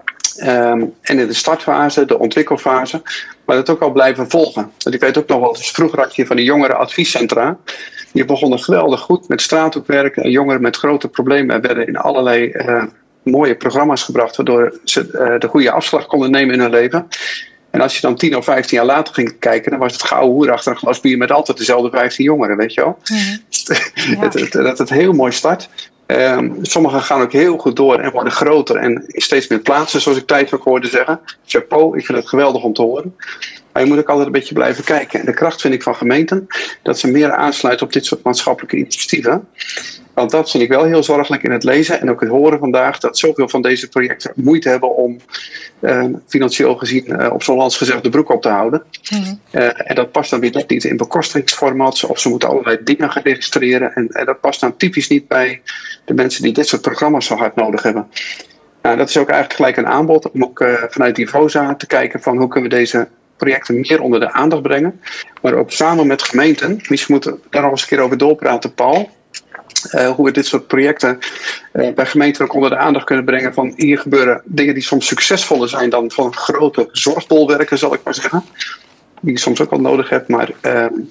Um, en in de startfase, de ontwikkelfase, maar dat ook al blijven volgen. Want ik weet ook nog wel, dus vroeger had je van die jongeren adviescentra. Die begonnen geweldig goed met straathoekwerken en jongeren met grote problemen werden in allerlei uh, mooie programma's gebracht, waardoor ze uh, de goede afslag konden nemen in hun leven. En als je dan tien of vijftien jaar later ging kijken, dan was het gouden hoer achter een glas bier met altijd dezelfde vijftien jongeren, weet je wel. Mm-hmm. Ja. dat, het, dat het heel mooi start. Um, sommigen gaan ook heel goed door en worden groter en in steeds meer plaatsen, zoals ik tijd ook hoorde zeggen. Chapeau, ik vind het geweldig om te horen. Maar je moet ook altijd een beetje blijven kijken. En de kracht vind ik van gemeenten, dat ze meer aansluiten op dit soort maatschappelijke initiatieven. Want dat vind ik wel heel zorgelijk in het lezen en ook het horen vandaag, dat zoveel van deze projecten moeite hebben om uh, financieel gezien uh, op zo'n lands gezegd de broek op te houden. Mm-hmm. Uh, en dat past dan weer net niet in bekostigingsformats of ze moeten allerlei dingen gaan registreren. En, en dat past dan typisch niet bij de mensen die dit soort programma's zo hard nodig hebben. Nou, dat is ook eigenlijk gelijk een aanbod om ook uh, vanuit die Voza te kijken van hoe kunnen we deze projecten meer onder de aandacht brengen. Maar ook samen met gemeenten, misschien moeten we daar nog eens een keer over doorpraten, Paul. Uh, hoe we dit soort projecten uh, bij gemeenten ook onder de aandacht kunnen brengen van hier gebeuren dingen die soms succesvoller zijn dan van grote zorgbolwerken, zal ik maar zeggen. Die je soms ook wel nodig hebt, maar uh,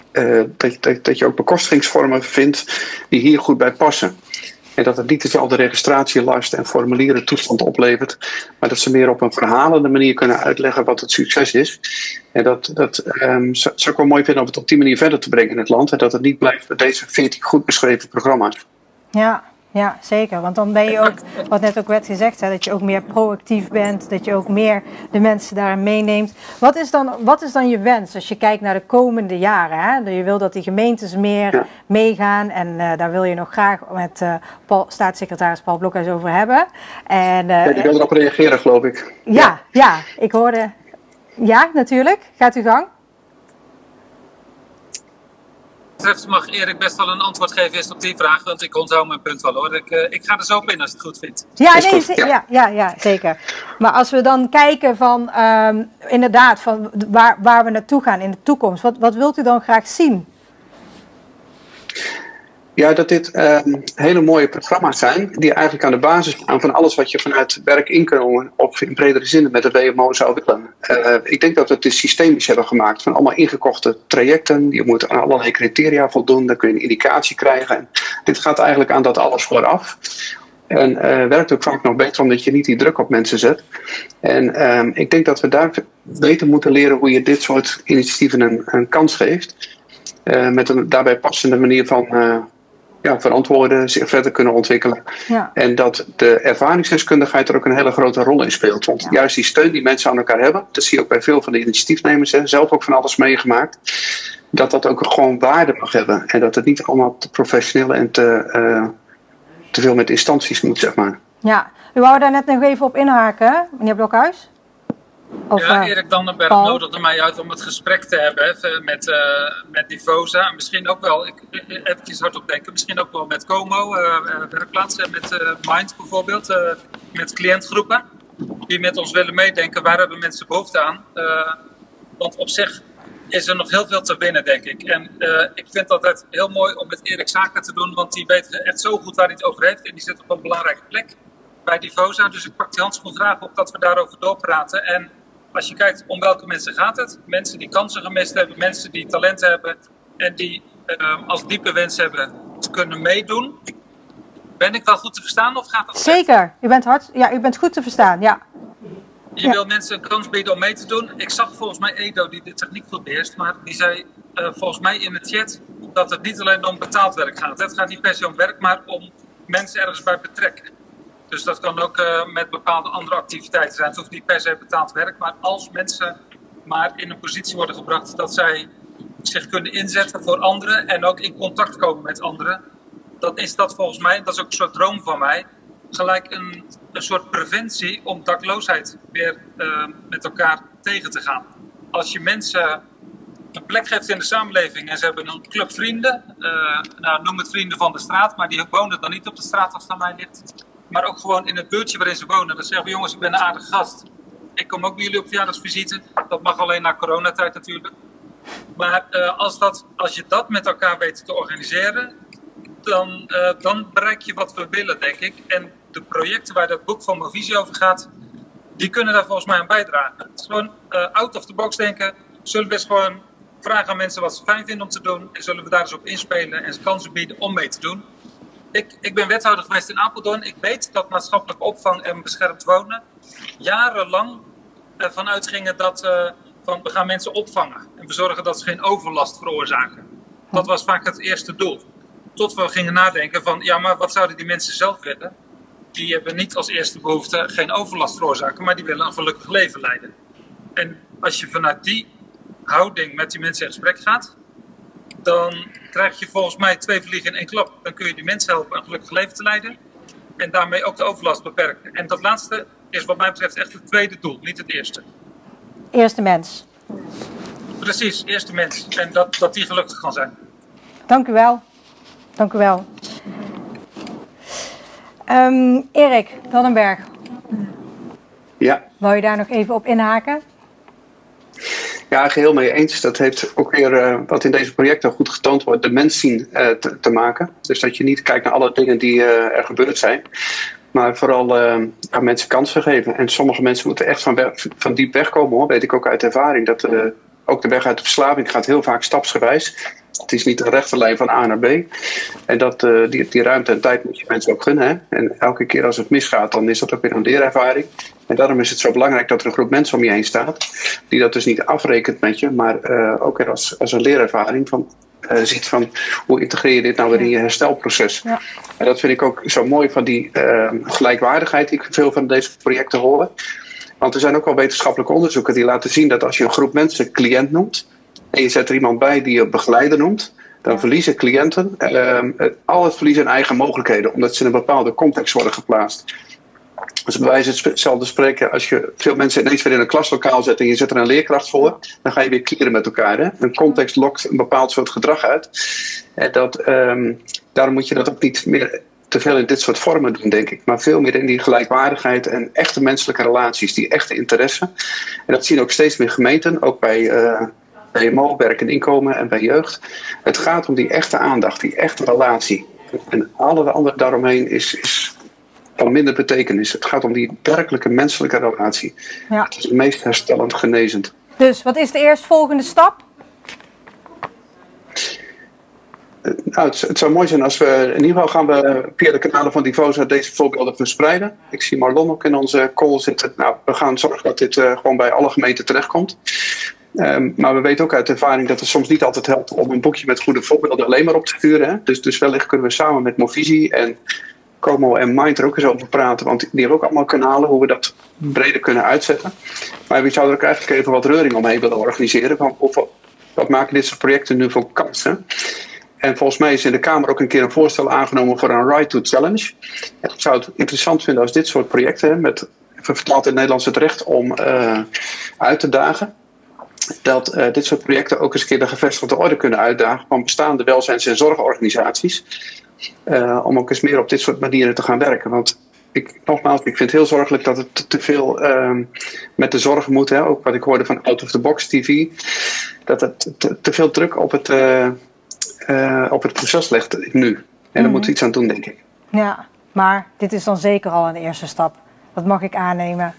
uh, dat, dat, dat je ook bekostigingsvormen vindt die hier goed bij passen. En dat het niet dezelfde registratielast en formulieren toestand oplevert, maar dat ze meer op een verhalende manier kunnen uitleggen wat het succes is. En dat, dat um, zou ik wel mooi vinden om het op die manier verder te brengen in het land. En dat het niet blijft bij deze veertien goed beschreven programma's. Ja, ja, zeker. Want dan ben je ook, wat net ook werd gezegd, hè, dat je ook meer proactief bent, dat je ook meer de mensen daarin meeneemt. Wat is dan, wat is dan je wens als je kijkt naar de komende jaren? Hè? Je wil dat die gemeentes meer ja. meegaan en uh, daar wil je nog graag met uh, Paul, staatssecretaris Paul Blokhuis over hebben. En, uh, ja, die wil erop reageren, geloof ik. Ja, ja, ja, ik hoorde... Ja, natuurlijk. Gaat uw gang. Betreft mag Erik best wel een antwoord geven eerst op die vraag, want ik onthoud mijn punt wel hoor. Ik, uh, ik ga er zo op in als je het goed vindt. Ja, nee, ja. Ja, ja, ja, zeker. Maar als we dan kijken van um, inderdaad van waar, waar we naartoe gaan in de toekomst, wat, wat wilt u dan graag zien? Ja, dat dit um, hele mooie programma's zijn die eigenlijk aan de basis staan van alles wat je vanuit werkinkomen of in bredere zin met de W M O zou willen. Uh, ik denk dat we het dus systemisch hebben gemaakt van allemaal ingekochte trajecten. Je moet aan allerlei criteria voldoen, dan kun je een indicatie krijgen. En dit gaat eigenlijk aan dat alles vooraf. En uh, werkt ook vaak nog beter omdat je niet die druk op mensen zet. En um, ik denk dat we daar beter moeten leren hoe je dit soort initiatieven een, een kans geeft. Uh, met een daarbij passende manier van... Uh, Ja, verantwoorden, zich verder kunnen ontwikkelen. Ja. En dat de ervaringsdeskundigheid er ook een hele grote rol in speelt. Want ja. juist die steun die mensen aan elkaar hebben, dat zie je ook bij veel van de initiatiefnemers, hè, zelf ook van alles meegemaakt, dat dat ook gewoon waarde mag hebben. En dat het niet allemaal te professioneel en te, uh, te veel met instanties moet, zeg maar. Ja, u wou daar net nog even op inhaken, meneer Blokhuis? Of, ja, Erik Dannenberg Paul. nodigde mij uit om het gesprek te hebben even met, uh, met Divosa. En misschien ook wel, ik, eventjes hardop denken, misschien ook wel met Como, uh, werkplaatsen, met uh, Mind bijvoorbeeld, uh, met cliëntgroepen. Die met ons willen meedenken, waar hebben mensen behoefte aan. Uh, want op zich is er nog heel veel te winnen, denk ik. En uh, ik vind het altijd heel mooi om met Erik zaken te doen, want die weet echt zo goed waar hij het over heeft. En die zit op een belangrijke plek bij Divosa. Dus ik pak die handschoen graag op dat we daarover doorpraten. En als je kijkt om welke mensen gaat het, mensen die kansen gemist hebben, mensen die talent hebben en die uh, als diepe wens hebben te kunnen meedoen. Ben ik wel goed te verstaan of gaat dat? Zeker, u bent, hard, ja, u bent goed te verstaan, ja. Je ja. wil mensen een kans bieden om mee te doen. Ik zag volgens mij Edo die de techniek goed beheerst, maar die zei uh, volgens mij in de chat dat het niet alleen om betaald werk gaat. Het gaat niet per se om werk, maar om mensen ergens bij betrekken. Dus dat kan ook uh, met bepaalde andere activiteiten zijn. Het hoeft niet per se betaald werk, maar als mensen maar in een positie worden gebracht dat zij zich kunnen inzetten voor anderen en ook in contact komen met anderen, dan is dat volgens mij, dat is ook een soort droom van mij, gelijk een, een soort preventie om dakloosheid weer uh, met elkaar tegen te gaan. Als je mensen een plek geeft in de samenleving en ze hebben een club vrienden, uh, nou, noem het vrienden van de straat, maar die wonen dan niet op de straat als het aan mij ligt. Maar ook gewoon in het buurtje waarin ze wonen. Dan zeggen we, jongens, ik ben een aardige gast. Ik kom ook bij jullie op verjaardagsvisite. Dat mag alleen na coronatijd natuurlijk. Maar uh, als, dat, als je dat met elkaar weet te organiseren, dan, uh, dan bereik je wat we willen, denk ik. En de projecten waar dat boek van Movisie over gaat, die kunnen daar volgens mij aan bijdragen. Het is gewoon uh, out of the box denken. Zullen we eens gewoon vragen aan mensen wat ze fijn vinden om te doen. En zullen we daar eens op inspelen en ze kansen bieden om mee te doen. Ik, ik ben wethouder geweest in Apeldoorn. Ik weet dat maatschappelijke opvang en beschermd wonen jarenlang ervan uitgingen dat uh, van, we gaan mensen opvangen. En we zorgen dat ze geen overlast veroorzaken. Dat was vaak het eerste doel. Tot we gingen nadenken van, ja, maar wat zouden die mensen zelf willen? Die hebben niet als eerste behoefte geen overlast veroorzaken, maar die willen een gelukkig leven leiden. En als je vanuit die houding met die mensen in gesprek gaat, dan krijg je volgens mij twee vliegen in één klap. Dan kun je die mensen helpen een gelukkig leven te leiden en daarmee ook de overlast beperken. En dat laatste is wat mij betreft echt het tweede doel, niet het eerste. Eerste mens. Precies, eerste mens. En dat, dat die gelukkig kan zijn. Dank u wel. Dank u wel. Um, Erik Dannenberg. Ja. Wou je daar nog even op inhaken? Ja, geheel mee eens. Dat heeft ook weer, uh, wat in deze projecten goed getoond wordt, de mens zien uh, te, te maken. Dus dat je niet kijkt naar alle dingen die uh, er gebeurd zijn. Maar vooral uh, aan mensen kansen geven. En sommige mensen moeten echt van, weg, van diep wegkomen, hoor. Weet ik ook uit ervaring. Dat uh, ook de weg uit de verslaving gaat heel vaak stapsgewijs. Het is niet een rechte lijn van A naar B. En dat, uh, die, die ruimte en tijd moet je mensen ook gunnen. Hè? En elke keer als het misgaat, dan is dat ook weer een leerervaring. En daarom is het zo belangrijk dat er een groep mensen om je heen staat. Die dat dus niet afrekent met je, maar uh, ook weer als, als een leerervaring van, uh, ziet van hoe integreer je dit nou weer in je herstelproces. Ja. En dat vind ik ook zo mooi van die uh, gelijkwaardigheid die ik veel van deze projecten hoor. Want er zijn ook al wetenschappelijke onderzoeken die laten zien dat als je een groep mensen cliënt noemt en je zet er iemand bij die je begeleider noemt, dan verliezen cliënten uh, al het verliezen hun eigen mogelijkheden, omdat ze in een bepaalde context worden geplaatst. Dus bij wijze hetzelfde spreken, als je veel mensen ineens weer in een klaslokaal zet en je zet er een leerkracht voor, dan ga je weer klieren met elkaar. Hè? Een context lokt een bepaald soort gedrag uit. En dat, um, daarom moet je dat ook niet meer te veel in dit soort vormen doen, denk ik. Maar veel meer in die gelijkwaardigheid en echte menselijke relaties, die echte interesse. En dat zien ook steeds meer gemeenten, ook bij uh, B M O, werk en inkomen en bij jeugd. Het gaat om die echte aandacht, die echte relatie. En alle andere daaromheen is, is van minder betekenis. Het gaat om die werkelijke menselijke relatie. Ja. Het is het meest herstellend genezend. Dus wat is de eerstvolgende stap? Nou, het, het zou mooi zijn als we, in ieder geval gaan we via de kanalen van Divosa deze voorbeelden verspreiden. Ik zie Marlon ook in onze call zitten. Nou, we gaan zorgen dat dit uh, gewoon bij alle gemeenten terechtkomt. Um, maar we weten ook uit ervaring dat het soms niet altijd helpt om een boekje met goede voorbeelden alleen maar op te sturen. Hè? Dus, dus wellicht kunnen we samen met Movisie en Como en Mind er ook eens over praten. Want die hebben ook allemaal kanalen hoe we dat breder kunnen uitzetten. Maar we zouden er ook eigenlijk even wat reuring omheen willen organiseren. Van, of, wat maken dit soort projecten nu voor kansen? En volgens mij is in de Kamer ook een keer een voorstel aangenomen voor een Right to Challenge. En ik zou het interessant vinden als dit soort projecten, met vertaald in het Nederlands het recht om uh, uit te dagen, dat uh, dit soort projecten ook eens een keer de gevestigde orde kunnen uitdagen van bestaande welzijns- en zorgorganisaties. Uh, om ook eens meer op dit soort manieren te gaan werken. Want ik, nogmaals, ik vind het heel zorgelijk dat het te, te veel uh, met de zorg moet. Hè? Ook wat ik hoorde van Out of the Box T V. Dat het te, te veel druk op het, uh, uh, op het proces legt nu. En mm-hmm. daar moeten we iets aan doen, denk ik. Ja, maar dit is dan zeker al een eerste stap. Dat mag ik aannemen.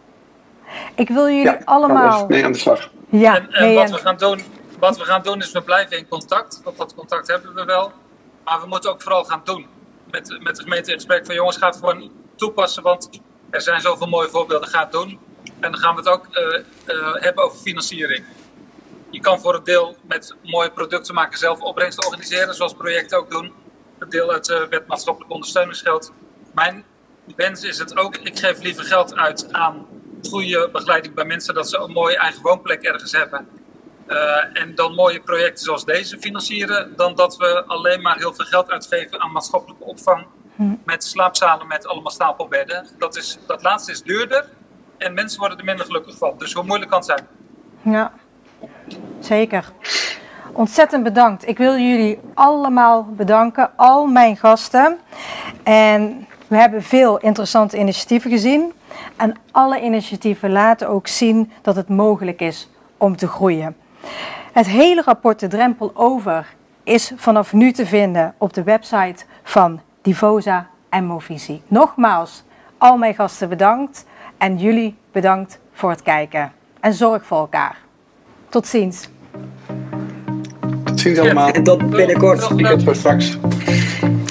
Ik wil jullie ja, allemaal... Nee, aan de slag. Ja, en en wat, we gaan doen, wat we gaan doen is we blijven in contact. Want dat contact hebben we wel. Maar we moeten ook vooral gaan doen. Met, met de gemeente in gesprek van jongens, ga het gewoon toepassen. Want er zijn zoveel mooie voorbeelden, ga het doen. En dan gaan we het ook uh, uh, hebben over financiering. Je kan voor een deel met mooie producten maken zelf opbrengsten organiseren. Zoals projecten ook doen. Een deel uit de wet maatschappelijk ondersteuningsgeld. Mijn wens is het ook, ik geef liever geld uit aan goede begeleiding bij mensen. Dat ze een mooie eigen woonplek ergens hebben. Uh, en dan mooie projecten zoals deze financieren, dan dat we alleen maar heel veel geld uitgeven aan maatschappelijke opvang hm. met slaapzalen met allemaal stapelbedden. Dat, is, dat laatste is duurder en mensen worden er minder gelukkig van. Dus hoe moeilijk kan het zijn? Ja, zeker. Ontzettend bedankt. Ik wil jullie allemaal bedanken, al mijn gasten. En we hebben veel interessante initiatieven gezien. En alle initiatieven laten ook zien dat het mogelijk is om te groeien. Het hele rapport De Drempel Over is vanaf nu te vinden op de website van Divosa en Movisie. Nogmaals, al mijn gasten bedankt en jullie bedankt voor het kijken. En zorg voor elkaar. Tot ziens. Tot ziens allemaal. En tot binnenkort. Tot straks.